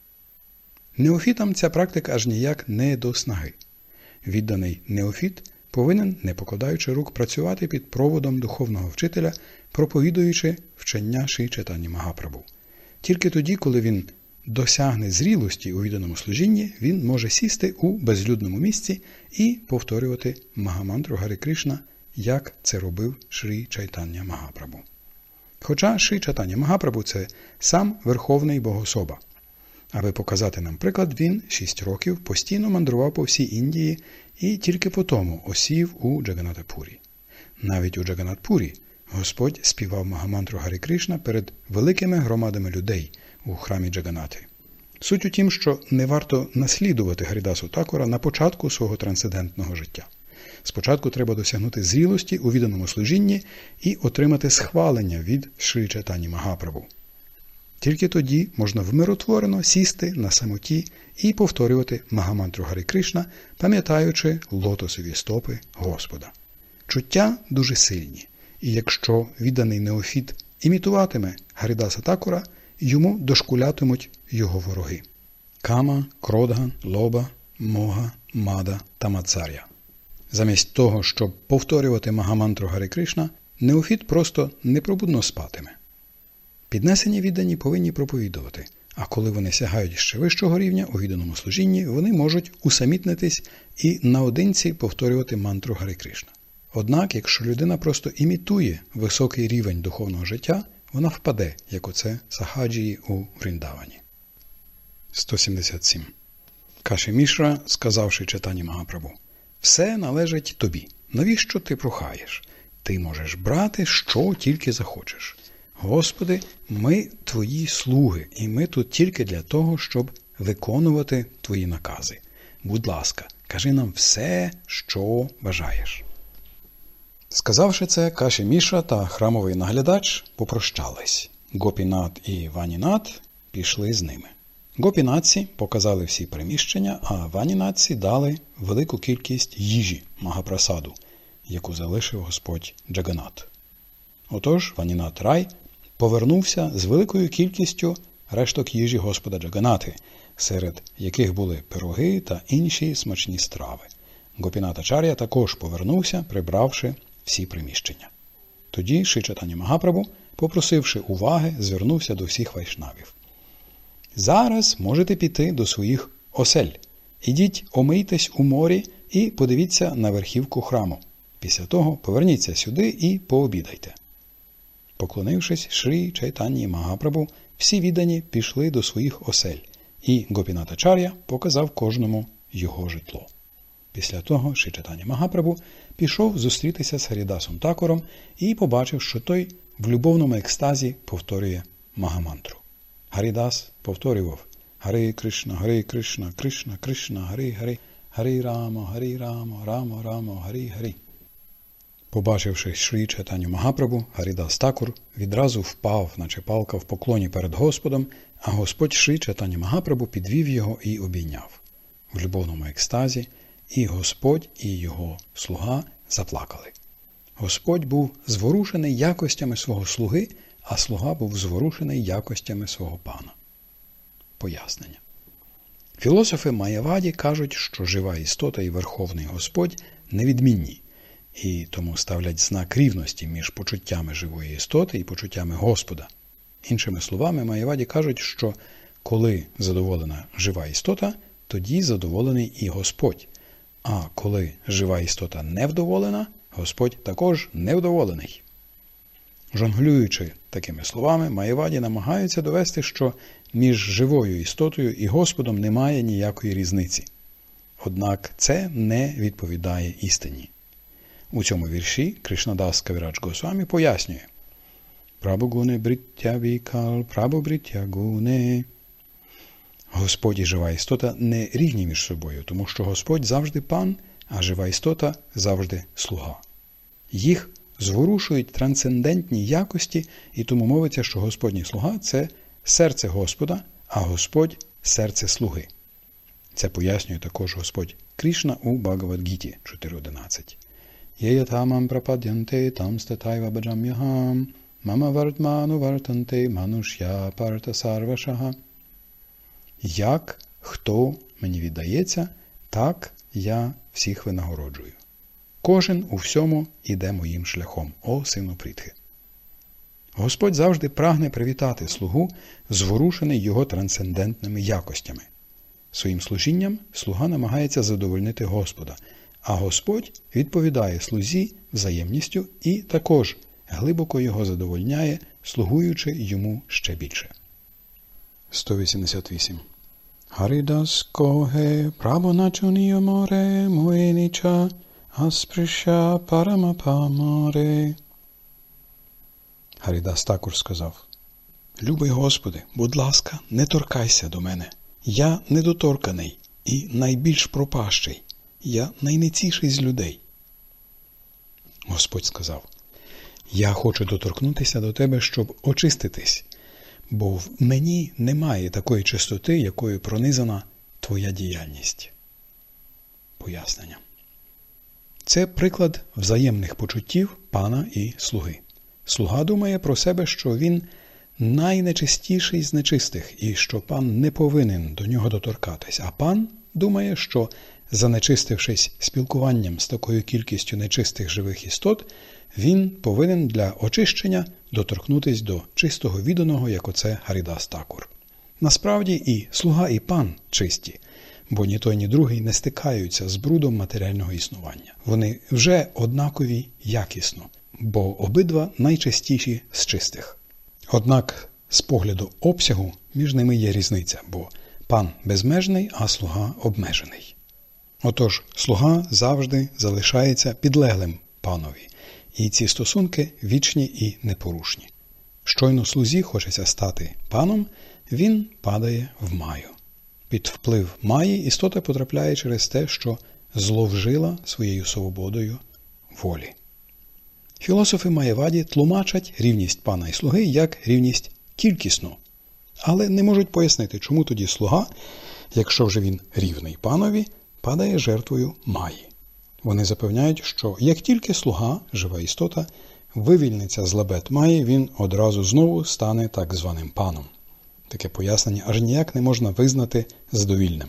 [SPEAKER 1] Неофітам ця практика аж ніяк не до снаги. Відданий неофіт повинен, не покладаючи рук, працювати під проводом духовного вчителя, проповідуючи вчення Шрі Чайтані Магапрабху. Тільки тоді, коли він досягне зрілості у відданому служінні, він може сісти у безлюдному місці і повторювати Магамантру Гари Кришна, як це робив Шрі Чайтаня Магапрабху. Хоча Шрі Чайтаня Магапрабху – це сам Верховний Богособа. Аби показати нам приклад, він 6 років постійно мандрував по всій Індії і тільки потому осів у Джаганатапурі. Навіть у Джаганатпурі Господь співав Магамантру Гари Кришна перед великими громадами людей у храмі Джаганати. Суть у тім, що не варто наслідувати Гарідасу Такура на початку свого трансцендентного життя. Спочатку треба досягнути зрілості у відданому служінні і отримати схвалення від Шрі Чайтані Магапрабху. Тільки тоді можна вмиротворено сісти на самоті і повторювати Магамантру Гари Кришна, пам'ятаючи лотосові стопи Господа. Чуття дуже сильні, і якщо відданий неофіт імітуватиме Гарідаса Такура, йому дошкулятимуть його вороги – Кама, Кродга, Лоба, Мога, Мада та Мацар'я. Замість того, щоб повторювати Магамантру Гари Кришна, неофіт просто непробудно спатиме. Піднесені віддані повинні проповідувати, а коли вони сягають ще вищого рівня у відданому служінні, вони можуть усамітнитись і наодинці повторювати мантру Гари Кришна. Однак, якщо людина просто імітує високий рівень духовного життя, вона впаде, як оце Сахаджії у Вріндавані. 177. Каші Мішра, сказавши Чайтані Магапрабху: «Все належить тобі. Навіщо ти прохаєш? Ти можеш брати, що тільки захочеш. Господи, ми твої слуги, і ми тут тільки для того, щоб виконувати твої накази. Будь ласка, кажи нам все, що бажаєш». Сказавши це, Каші Мішра та храмовий наглядач попрощались. Гопінат і Ванінат пішли з ними. Гопінатці показали всі приміщення, а Ванінатці дали велику кількість їжі Магапрасаду, яку залишив Господь Джаганат. Отож, Ванінат Рай повернувся з великою кількістю решток їжі Господа Джаганати, серед яких були пироги та інші смачні страви. Гопінат Ачар'я також повернувся, прибравши всі приміщення. Тоді Шрі Чайтаня Магапрабху, попросивши уваги, звернувся до всіх вайшнавів. «Зараз можете піти до своїх осель. Ідіть, омийтесь у морі і подивіться на верхівку храму. Після того поверніться сюди і пообідайте». Поклонившись Шрі Чайтані Магапрабху, всі віддані пішли до своїх осель, і Гопінат Ачар'я показав кожному його житло. Після того Шрі Чайтаня Магапрабху пішов зустрітися з Гарідасом Такуром і побачив, що той в любовному екстазі повторює Магамантру. Гарідас повторював «Гари Кришна, Гари Кришна, Кришна Кришна, Гари Гари, Гари Рамо, Гари Рамо, Рамо Рамо, Гари Гари». Побачивши Шрі Чайтаню Магапрабху, Гарідас Такур відразу впав, наче палка в поклоні перед Господом, а Господь Шрі Чайтаня Магапрабху підвів його і обійняв. В любовному екстазі і Господь, і його слуга заплакали. Господь був зворушений якостями свого слуги, а слуга був зворушений якостями свого пана. Пояснення. Філософи Майяваді кажуть, що жива істота і Верховний Господь невідмінні, і тому ставлять знак рівності між почуттями живої істоти і почуттями Господа. Іншими словами, Маєваді кажуть, що коли задоволена жива істота, тоді задоволений і Господь. А коли жива істота невдоволена, Господь також невдоволений. Жонглюючи такими словами, Маєваді намагаються довести, що між живою істотою і Господом немає ніякої різниці. Однак це не відповідає істині. У цьому вірші Кришнадас Кавірадж Госвамі пояснює: «Прабу-гуне бриття вікал, прабу-бриття гуне». Господь і жива істота не рівні між собою, тому що Господь завжди пан, а жива істота завжди слуга. Їх зворушують трансцендентні якості, і тому мовиться, що Господній слуга – це серце Господа, а Господь – серце слуги. Це пояснює також Господь Кришна у Бхагавад-гіті 4.11. «Єятамам прападянте там статайва баджам'ягам, мама вартману вартанте мануш'я парта сарвашага». Як, хто мені віддається, так я всіх винагороджую. Кожен у всьому іде моїм шляхом, о сину Притхи. Господь завжди прагне привітати слугу, зворушений його трансцендентними якостями. Своїм служінням слуга намагається задовольнити Господа, а Господь відповідає слузі взаємністю і також глибоко його задовольняє, слугуючи йому ще більше. 188. Харидас коге прабоначуніо море муеніча асприша парамапаморе. Харидас Такур сказав: «Любий Господи, будь ласка, не торкайся до мене. Я недоторканий і найбільш пропащий. Я найниціший з людей». Господь сказав: «Я хочу доторкнутися до тебе, щоб очиститись, бо в мені немає такої чистоти, якою пронизана твоя діяльність». Пояснення. Це приклад взаємних почуттів пана і слуги. Слуга думає про себе, що він найнечистіший з нечистих і що пан не повинен до нього доторкатись, а пан думає, що, занечистившись спілкуванням з такою кількістю нечистих живих істот, він повинен для очищення доторкнутись до чистого відданого, як оце Харидас Такур. Насправді і слуга, і пан чисті, бо ні той, ні другий не стикаються з брудом матеріального існування. Вони вже однакові якісно, бо обидва найчистіші з чистих. Однак з погляду обсягу між ними є різниця, бо пан безмежний, а слуга обмежений. Отож, слуга завжди залишається підлеглим панові, і ці стосунки вічні і непорушні. Щойно слузі хочеться стати паном, він падає в маю. Під вплив маї істота потрапляє через те, що зловжила своєю свободою волі. Філософи Маєваді тлумачать рівність пана і слуги як рівність кількісну, але не можуть пояснити, чому тоді слуга, якщо вже він рівний панові, падає жертвою маї. Вони запевняють, що як тільки слуга, жива істота, вивільниться з лабет маї, він одразу знову стане так званим паном. Таке пояснення аж ніяк не можна визнати задовільним.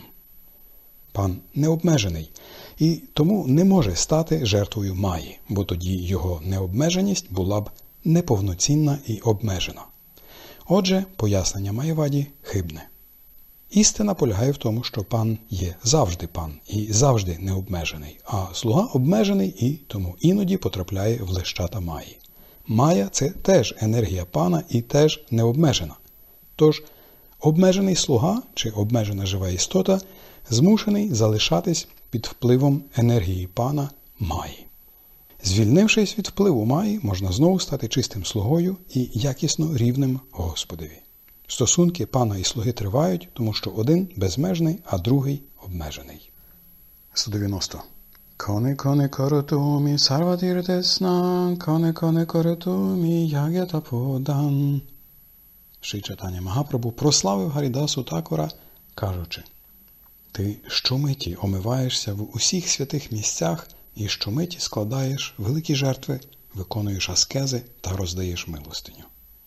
[SPEAKER 1] Пан необмежений і тому не може стати жертвою маї, бо тоді його необмеженість була б неповноцінна і обмежена. Отже, пояснення Маєваді хибне. Істина полягає в тому, що пан є завжди пан і завжди необмежений, а слуга обмежений і тому іноді потрапляє в лещата маї. Мая – це теж енергія пана і теж необмежена. Тож, обмежений слуга чи обмежена жива істота змушений залишатись під впливом енергії пана маї. Звільнившись від впливу маї, можна знову стати чистим слугою і якісно рівним Господові. Стосунки пана і слуги тривають, тому що один безмежний, а другий обмежений. 190. Коне коне коротумі сарватіртесна, коне коне коротумі ягятаподан. Шрі Чайтання Магапрабху прославив Гарідасу Такура, кажучи: «Ти щомиті омиваєшся в усіх святих місцях і щомиті складаєш великі жертви, виконуєш аскези та роздаєш милостиню.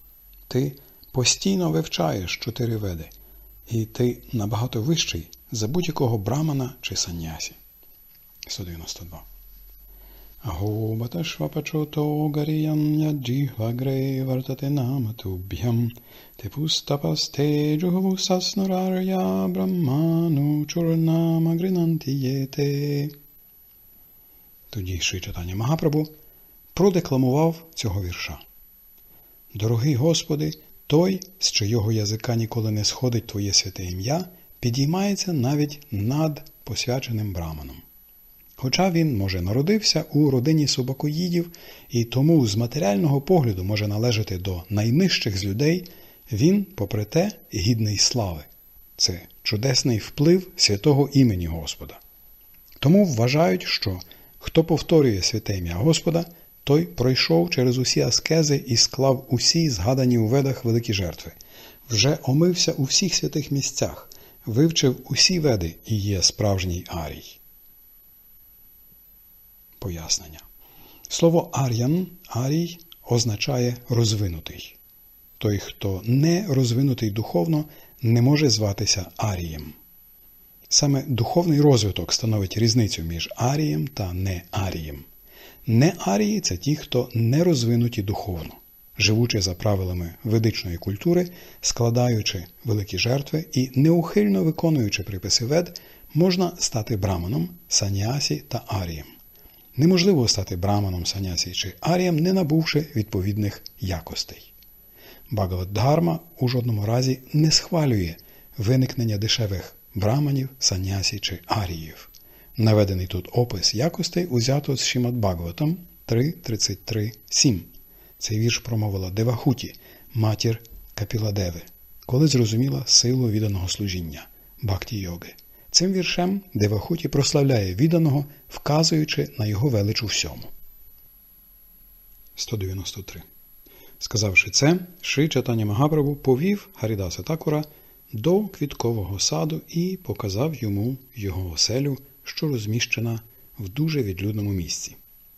[SPEAKER 1] Ти постійно вивчаєш 4 веди, і ти набагато вищий за будь-якого брамана чи саннясі». 192. Aho batashvapachoto gariyam yajjihvagre vartate namatubhyam te pustapaste juhvusasnurarya brahmanu churnamagrinanti yete. Тоді Шрі Чайтаня Магапрабху продекламував цього вірша. Дорогий Господи, той, з чийого язика ніколи не сходить Твоє святе ім'я, підіймається навіть над посвяченим браманом. Хоча він, може, народився у родині собакоїдів і тому з матеріального погляду може належати до найнижчих з людей, він, попри те, гідний слави. Це чудесний вплив святого імені Господа. Тому вважають, що хто повторює святе ім'я Господа, той пройшов через усі аскези і склав усі згадані у ведах великі жертви, вже омився у всіх святих місцях, вивчив усі веди і є справжній арій. Пояснення. Слово ар'ян, арій, означає розвинутий. Той, хто не розвинутий духовно, не може зватися арієм. Саме духовний розвиток становить різницю між арієм та неарієм. Неарії – це ті, хто не розвинуті духовно, живучи за правилами ведичної культури, складаючи великі жертви і неухильно виконуючи приписи вед, можна стати браманом, саньясі та арієм. Неможливо стати браманом, саньясі чи арієм, не набувши відповідних якостей. Бхагавад-дхарма у жодному разі не схвалює виникнення дешевих браманів, саньясі чи аріїв. Наведений тут опис якостей узято з Шримад-Бхагаватам 3.33.7. Цей вірш промовила Девахуті, матір Капіладеви, коли зрозуміла силу відданого служіння – бхакті-йоги. Цим віршем Девахуті прославляє відданого, вказуючи на його велич у всьому. 193. Сказавши це, Шрі Чайтаня Магапрабху повів Гарідаса Такура до квіткового саду і показав йому його оселю, що розміщена в дуже відлюдному місці.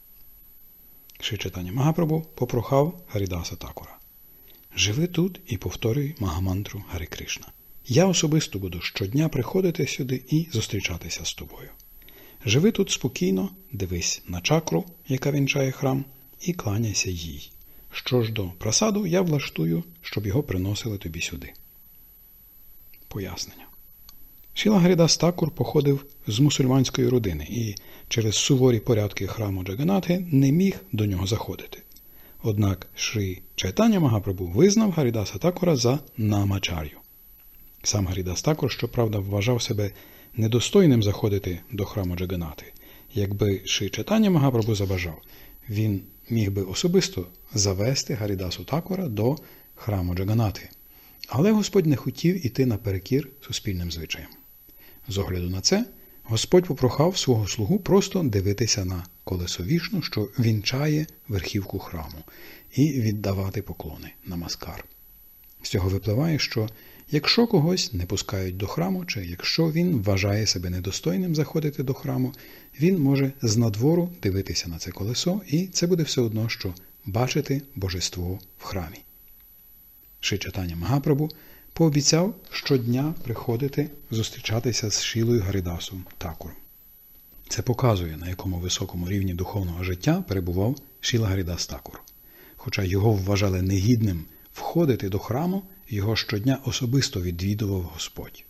[SPEAKER 1] Шрі Чайтаня Магапрабху попрохав Гарідаса Такура: «Живи тут і повторюй Магамантру Гарі Кришна. Я особисто буду щодня приходити сюди і зустрічатися з тобою. Живи тут спокійно, дивись на чакру, яка вінчає храм, і кланяйся їй. Що ж до прасаду, я влаштую, щоб його приносили тобі сюди». Пояснення. Шріла Гарідас Такур походив з мусульманської родини і через суворі порядки храму Джаганатхи не міг до нього заходити. Однак Шрі Чайтаня Магапрабху визнав Гарідаса Такура за намачар'ю. Сам Гарідас Такур, щоправда, вважав себе недостойним заходити до храму Джаганатхи. Якби Шрі Чайтаня Магапрабху забажав, він міг би особисто завести Гарідасу Такура до храму Джаганатхи. Але Господь не хотів іти наперекір суспільним звичаям. З огляду на це, Господь попрохав свого слугу просто дивитися на колесо Вішну, що вінчає верхівку храму, і віддавати поклони, намаскар. З цього випливає, що якщо когось не пускають до храму, чи якщо він вважає себе недостойним заходити до храму, він може знадвору дивитися на це колесо, і це буде все одно, що бачити божество в храмі. Шрі Чайтаня Магапрабху пообіцяв щодня приходити зустрічатися з Шрілою Гарідасом Такуром. Це показує, на якому високому рівні духовного життя перебував Шріла Гарідас Такур. Хоча його вважали негідним входити до храму, його щодня особисто відвідував Господь.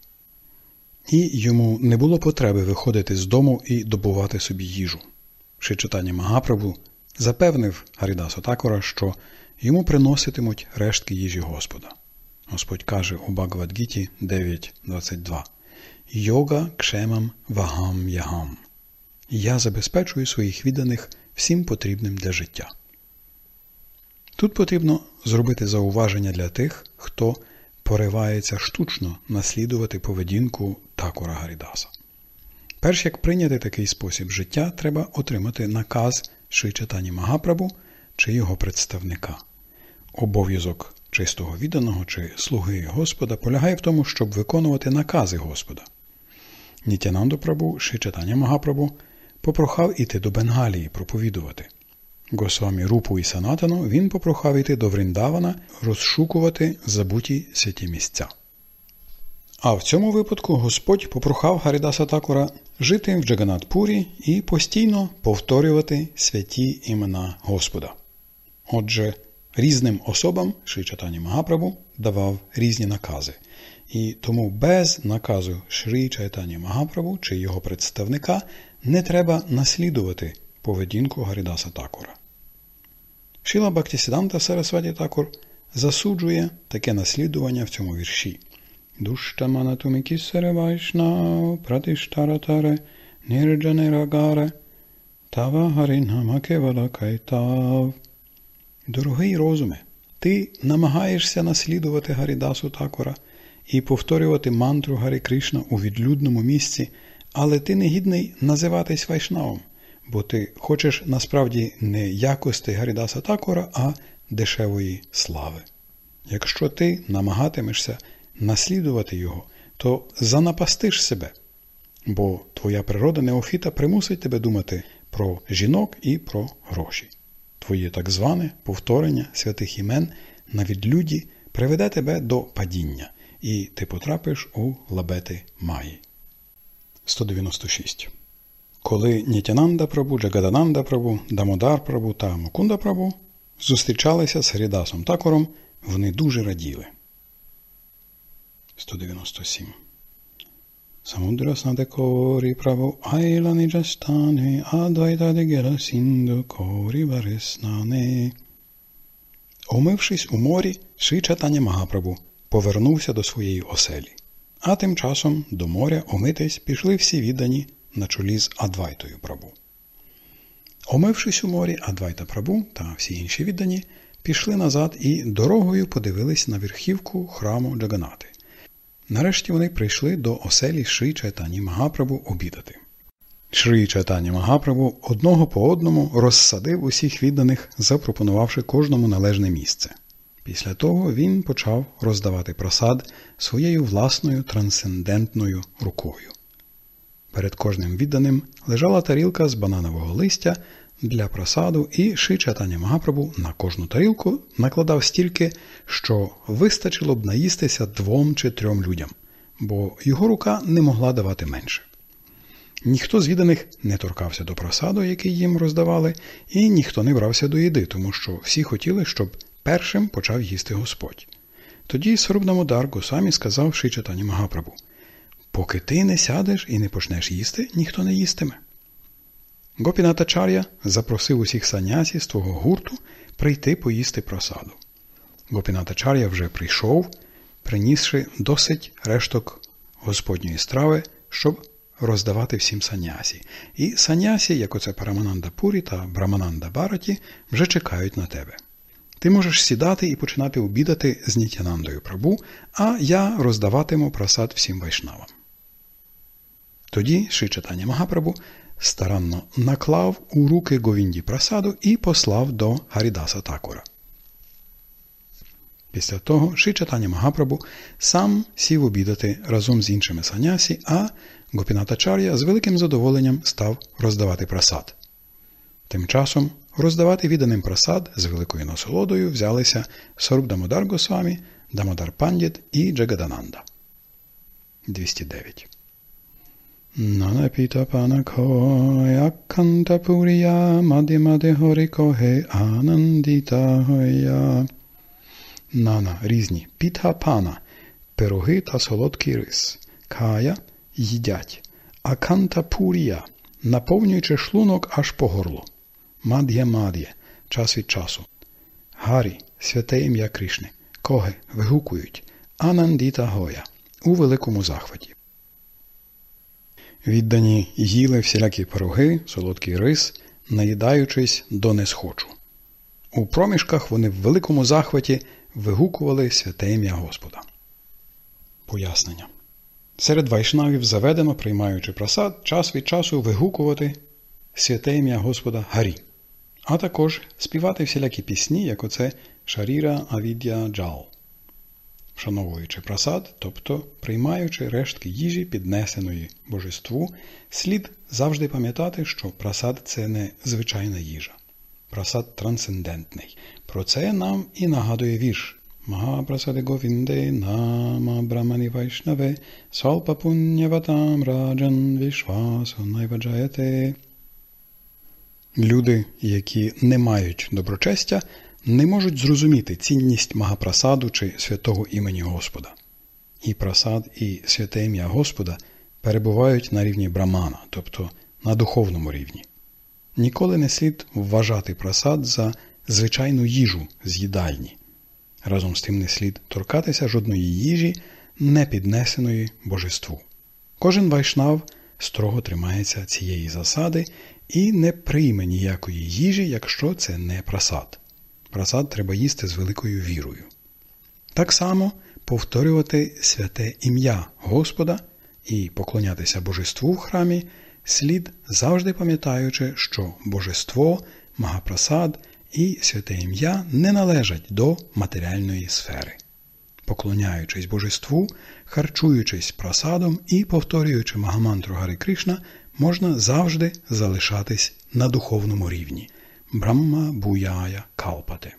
[SPEAKER 1] І йому не було потреби виходити з дому і добувати собі їжу. Шрі Чайтаня Магапрабху запевнив Гарідаса Такура, що йому приноситимуть рештки їжі Господа. Господь каже у Бхагавад-гіті 9.22: «Йога кшемам вагам ягам». «Я забезпечую своїх відданих всім потрібним для життя». Тут потрібно зробити зауваження для тих, хто поривається штучно наслідувати поведінку Такура Гарідаса. Перш як прийняти такий спосіб життя, треба отримати наказ Шрі Чайтані Магапрабху чи його представника. Обов'язок чистого відданого чи слуги Господа полягає в тому, щоб виконувати накази Господа. Нітянанду Прабху, Шрі Чайтаня Магапрабху попрохав іти до Бенгалії проповідувати. Госвамі Рупу і Санатану він попрохав іти до Вріндавана розшукувати забуті святі місця. А в цьому випадку Господь попрохав Гарідаса Такура жити в Джаганат-пурі і постійно повторювати святі імена Господа. Отже, різним особам Шрі Чайтання Магапрабху давав різні накази. І тому без наказу Шрі Чайтання Магапрабху чи його представника не треба наслідувати поведінку Гарідаса Такура. Шріла Бхактисіданта Сарасваті Такур засуджує таке наслідування в цьому вірші. Душтаманатуми кісаре вайшнав пратиштаратаре нірджане рагаре тава гарінама кевала кайтав. Дорогий розуме, ти намагаєшся наслідувати Гарідасу Такура і повторювати мантру Гарі Кришна у відлюдному місці, але ти не гідний називатись вайшнавом, бо ти хочеш насправді не якості Гарідаса Такура, а дешевої слави. Якщо ти намагатимешся наслідувати його, то занапастиш себе, бо твоя природа неофіта примусить тебе думати про жінок і про гроші. Твоє так зване повторення святих імен на відлюді приведе тебе до падіння, і ти потрапиш у лабети Маї. 196. Коли Нітянанда Прабу, Джагадананда Прабу, Дамодар Прабу та Мукунда Прабу зустрічалися з Гарідасом Такуром, вони дуже раділи. 197. Самудра Снадекорі Прабу Айлани Джастане Адвайта Дегера Сінду Корі Вареснане. Омившись у морі, Шрі Чайтання Магапрабху повернувся до своєї оселі. А тим часом до моря омитись пішли всі віддані на чолі з Адвайтою Прабу. Омившись у морі, Адвайта Прабу та всі інші віддані пішли назад і дорогою подивились на верхівку храму Джаганати. Нарешті вони прийшли до оселі Шрі Чайтані Магапрабху обідати. Шрі Чайтаня Магапрабху одного по одному розсадив усіх відданих, запропонувавши кожному належне місце. Після того він почав роздавати прасад своєю власною трансцендентною рукою. Перед кожним відданим лежала тарілка з бананового листя для прасаду, і Шрі Чайтаня Магапрабху на кожну тарілку накладав стільки, що вистачило б наїстися 2 чи 3 людям, бо його рука не могла давати менше. Ніхто з відданих не торкався до прасаду, який їм роздавали, і ніхто не брався до їди, тому що всі хотіли, щоб першим почав їсти Господь. Тоді Сваруб Дамодар Госвамі сказав Шрі Чайтані Магапрабху: «Поки ти не сядеш і не почнеш їсти, ніхто не їстиме». Гопінатачар'я запросив усіх санясі з твого гурту прийти поїсти прасаду. Гопінатачар'я вже прийшов, принісши досить решток Господньої страви, щоб роздавати всім санясі. І санясі, як оце Парамананда Пурі та Брамананда Бараті, вже чекають на тебе. Ти можеш сідати і починати обідати з Нітянандою Прабу, а я роздаватиму прасад всім вайшнавам. Тоді Шрі Чайтаня Магапрабху старанно наклав у руки Говінді прасаду і послав до Гарідаса Такура. Після того Шрі Чайтаня Магапрабху сам сів обідати разом з іншими санясі, а Гопінатачар'я з великим задоволенням став роздавати прасад. Тим часом роздавати відданим прасад з великою насолодою взялися Сваруб Дамодар Госвамі, Дамодар Пандіт і Джагадананда. 209. Нанапіта панакоя кантапурія мадимаде горикоге анандіта гоя. Нана – різні, пітха пана – пироги та солодкий рис, кая – їдять, а кантапурія – наповнюючи шлунок аж по горло. Мад'я-мад'я – час від часу. Гарі – святе ім'я Кришни. Коги – вигукують. Анандіта гоя – у великому захваті. Віддані їли всілякі пироги, солодкий рис, наїдаючись до несхочу. У проміжках вони в великому захваті вигукували святе ім'я Господа. Пояснення. Серед вайшнавів заведено, приймаючи прасад, час від часу вигукувати святе ім'я Господа Гарі, а також співати всілякі пісні, як оце Шаріра Авід'я Джал. Вшановуючи прасад, тобто приймаючи рештки їжі, піднесеної божеству, слід завжди пам'ятати, що прасад – це не звичайна їжа. Прасад трансцендентний. Про це нам і нагадує вірш Mahaprasade Govinde Nama Brahmani Vaishnave Salpa Punyavatam Rajan Vishvaso Найваджаяте. Люди, які не мають доброчестя, не можуть зрозуміти цінність Магапрасаду чи святого імені Господа. І прасад, і святе ім'я Господа перебувають на рівні брамана, тобто на духовному рівні. Ніколи не слід вважати прасад за звичайну їжу з їдальні. Разом з тим не слід торкатися жодної їжі, не піднесеної божеству. Кожен вайшнав строго тримається цієї засади і не прийме ніякої їжі, якщо це не прасад. Прасад треба їсти з великою вірою. Так само повторювати святе ім'я Господа і поклонятися божеству в храмі слід, завжди пам'ятаючи, що божество, Магапрасад і святе ім'я не належать до матеріальної сфери. Поклоняючись божеству, харчуючись прасадом і повторюючи Магамантру Гари Кришна, можна завжди залишатись на духовному рівні. Брахма Буяя Калпате.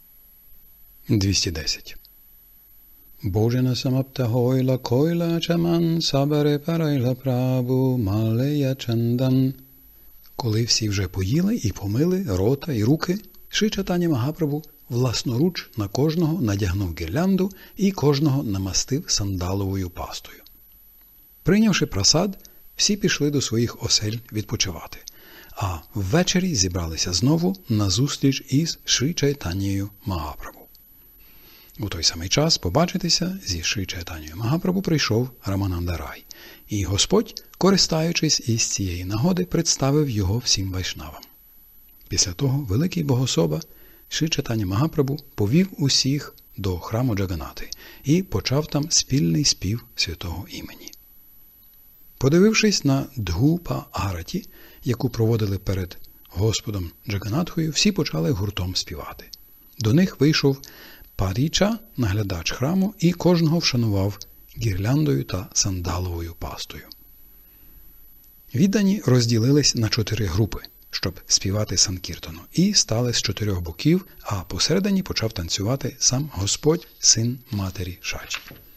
[SPEAKER 1] 210. Божена самапта хойла койла чаман сабаре парайла прабу малея чандан. Коли всі вже поїли і помили рота і руки, Шрі Чайтаня Магапрабху власноруч на кожного надягнув гірлянду і кожного намастив сандаловою пастою. Прийнявши прасад, всі пішли до своїх осель відпочивати, а ввечері зібралися знову на зустріч із Шрі Чайтанєю Магапрабху. У той самий час побачитися зі Шрі Чайтанєю Магапрабху прийшов Рамананда Рай, і Господь, користаючись із цієї нагоди, представив його всім вайшнавам. Після того великий богособа Шрі Чайтаня Магапрабху повів усіх до храму Джаганати і почав там спільний спів святого імені. Подивившись на Дгупа Араті, яку проводили перед Господом Джаганатхою, всі почали гуртом співати. До них вийшов Паріча, наглядач храму, і кожного вшанував гірляндою та сандаловою пастою. Віддані розділились на 4 групи, щоб співати санкіртану, і стали з 4 боків, а посередині почав танцювати сам Господь, син матері Шачі.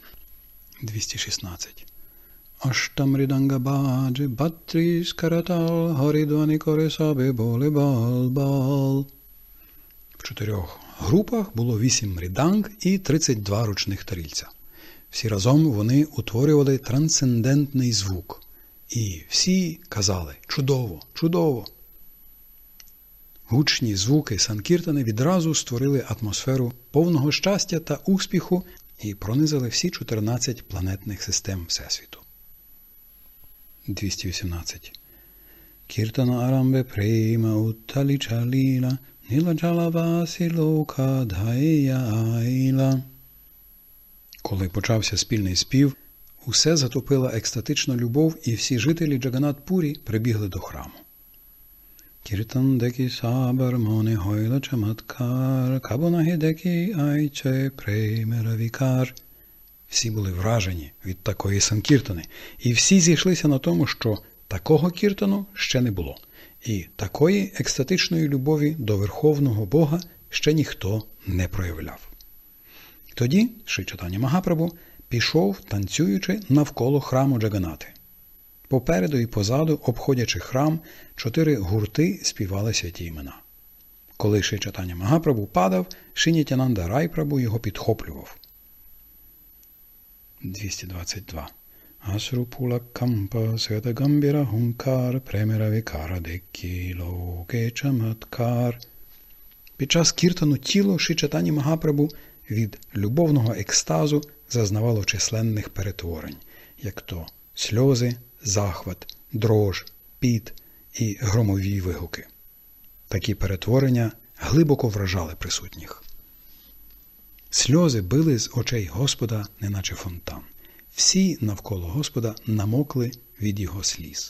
[SPEAKER 1] 216. Аштамриданга баджи батріс каратал горідвані коресабе боле бал-бал. В 4 групах було 8 мріданг і 32 ручних тарільця. Всі разом вони утворювали трансцендентний звук. І всі казали «Чудово! Чудово!». Гучні звуки санкіртани відразу створили атмосферу повного щастя та успіху і пронизали всі 14 планетних систем Всесвіту. 218. Кіртана арамбе прейма утталі чаліла ніладжалавасі лока дхая айла. Коли почався спільний спів, усе затопила екстатична любов, і всі жителі Джаганат-Пурі прибігли до храму. Кіртан декі сабар моне гойла чаматкар, кабонагі декі айче преймера вікар. Всі були вражені від такої санкіртани, і всі зійшлися на тому, що такого кіртану ще не було, і такої екстатичної любові до Верховного Бога ще ніхто не проявляв. Тоді Шрі Чайтаня Магапрабху пішов, танцюючи, навколо храму Джаганати. Попереду і позаду, обходячи храм, 4 гурти співали святі імена. Коли Шрі Чайтаня Магапрабху падав, Шрі Нітянанда Рай Прабху його підхоплював. 222. Асрупула кампа свята гамбіра гункар премера вікара деккі локе чаматкар. Під час кіртану тіло Шрі Чайтані Магапрабху від любовного екстазу зазнавало численних перетворень, як то сльози, захват, дрож, піт і громові вигуки. Такі перетворення глибоко вражали присутніх. Сльози били з очей Господа, неначе фонтан. Всі навколо Господа намокли від його сліз.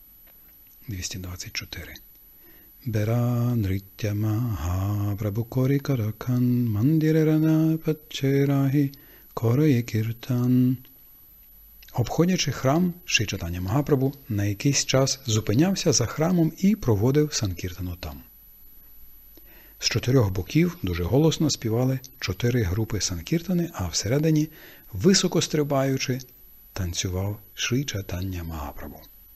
[SPEAKER 1] 224. Бера нриття маха прабу корі каракан мандірерана пачерахі корає кіртан. Обходячи храм, Шрі Чайтаня Магапрабху на якийсь час зупинявся за храмом і проводив санкіртану там. З 4 боків дуже голосно співали 4 групи санкіртани, а всередині, високо стрибаючи, танцював Шрі Чайтання Магапрабху.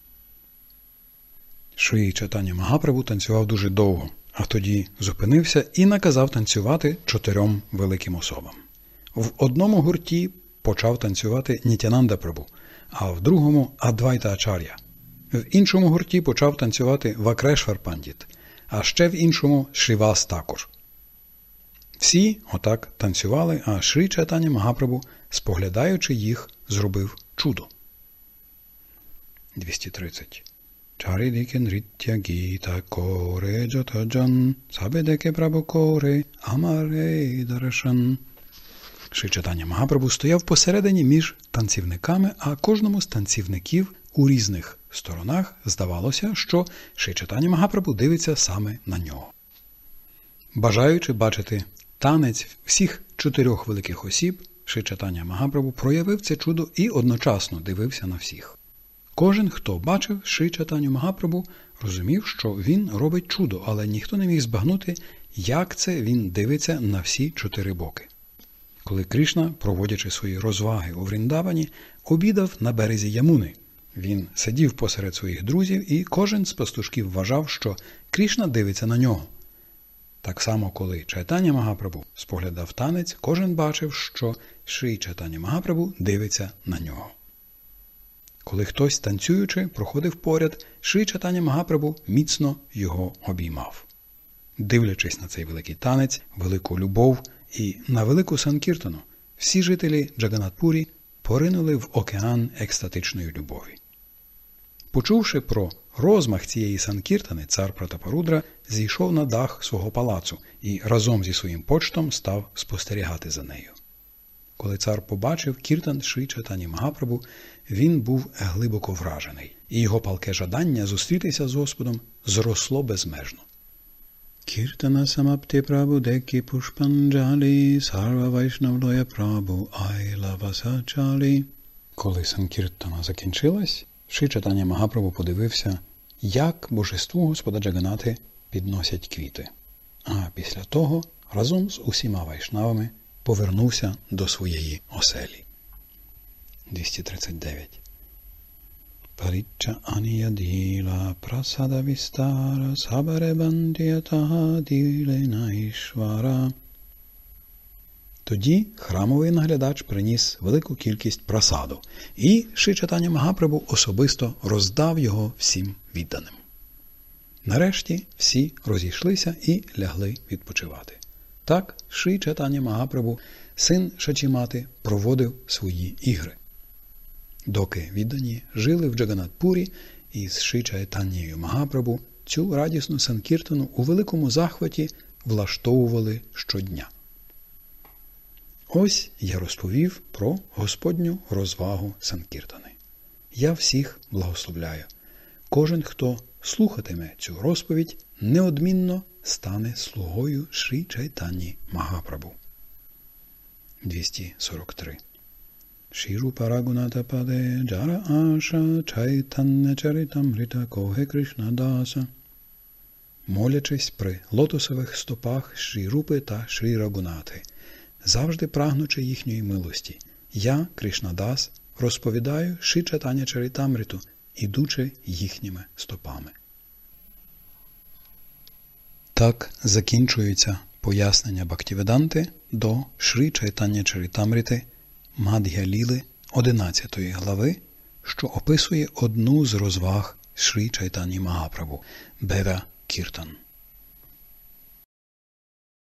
[SPEAKER 1] Шрі Чайтання Магапрабху танцював дуже довго, а тоді зупинився і наказав танцювати 4 великим особам. В одному гурті почав танцювати Нітянанда Прабху, а в другому – Адвайта Ачар'я. В іншому гурті почав танцювати Вакрешвар Пандіт, а ще в іншому – Шрівас Такур. Всі отак танцювали, а Шрі Чайтання Магапрабху, споглядаючи їх, зробив чудо. 230. Чарідіке нріття гіта коре джотаджан, сабедеке прабу коре амаре дарашан. Шрі Чайтання Магапрабху стояв посередині між танцівниками, а кожному з танцівників у різних сторонах здавалося, що Шрі Чайтання Магапрабху дивиться саме на нього. Бажаючи бачити танець всіх 4 великих осіб, Шрі Чайтання Магапрабху проявив це чудо і одночасно дивився на всіх. Кожен, хто бачив Шрі Чайтаню Магапрабху, розумів, що він робить чудо, але ніхто не міг збагнути, як це він дивиться на всі 4 боки. Коли Кришна, проводячи свої розваги у Вріндавані, обідав на березі Ямуни. Він сидів посеред своїх друзів, і кожен з пастушків вважав, що Кришна дивиться на нього. Так само, коли Чайтання Магапрабху споглядав танець, кожен бачив, що Шрі Чайтання Магапрабху дивиться на нього. Коли хтось, танцюючи, проходив поряд, Шрі Чайтання Магапрабху міцно його обіймав. Дивлячись на цей великий танець, велику любов і на велику санкіртану, всі жителі Джаганнат-Пурі поринули в океан екстатичної любові. Почувши про розмах цієї санкіртани, цар Пратапарудра зійшов на дах свого палацу і разом зі своїм почтом став спостерігати за нею. Коли цар побачив кіртан Шрі Чайтані Магапрабху, він був глибоко вражений, і його палке жадання зустрітися з Господом зросло безмежно. Кіртана самапти прабу декі пушпанджалі, сарва вайшнавлоя прабу айла васачалі. Коли санкіртана закінчилась, Шрі Чайтаня Магапрабху подивився, як божеству Господа Джаганати підносять квіти. А після того, разом з усіма вайшнавами, повернувся до своєї оселі. 239. Парічча аніяділа прасада вістара сабаре бандіятага ділена ішвара. Тоді храмовий наглядач приніс велику кількість прасаду, і Шрі Чайтаня Магапрабху особисто роздав його всім відданим. Нарешті всі розійшлися і лягли відпочивати. Так Шрі Чайтаня Магапрабху, син Шачімати, проводив свої ігри. Доки віддані жили в Джаганнат-Пурі, із Шрі Чайтанєю Магапрабху цю радісну санкіртану у великому захваті влаштовували щодня. Ось я розповів про Господню розвагу санкіртани. Я всіх благословляю. Кожен, хто слухатиме цю розповідь, неодмінно стане слугою Шрі Чайтані Магапрабху. 243. Шірупа Рагуната Паде Джара Аша Чайтання Чаритамрита Коге Кришна Даса. Молячись при лотосових стопах Шрі Рупи та Шрі Рагунати, завжди прагнучи їхньої милості, я, Кришнадас, розповідаю Шрі Чайтання Чаритамриту, ідучи їхніми стопами. Так закінчується пояснення Бхактиведанти до Шрі Чайтання Чаритамрити Мад'я-ліли 11 глави, що описує одну з розваг Шрі Чайтані Магапрабху – Бева Кіртан.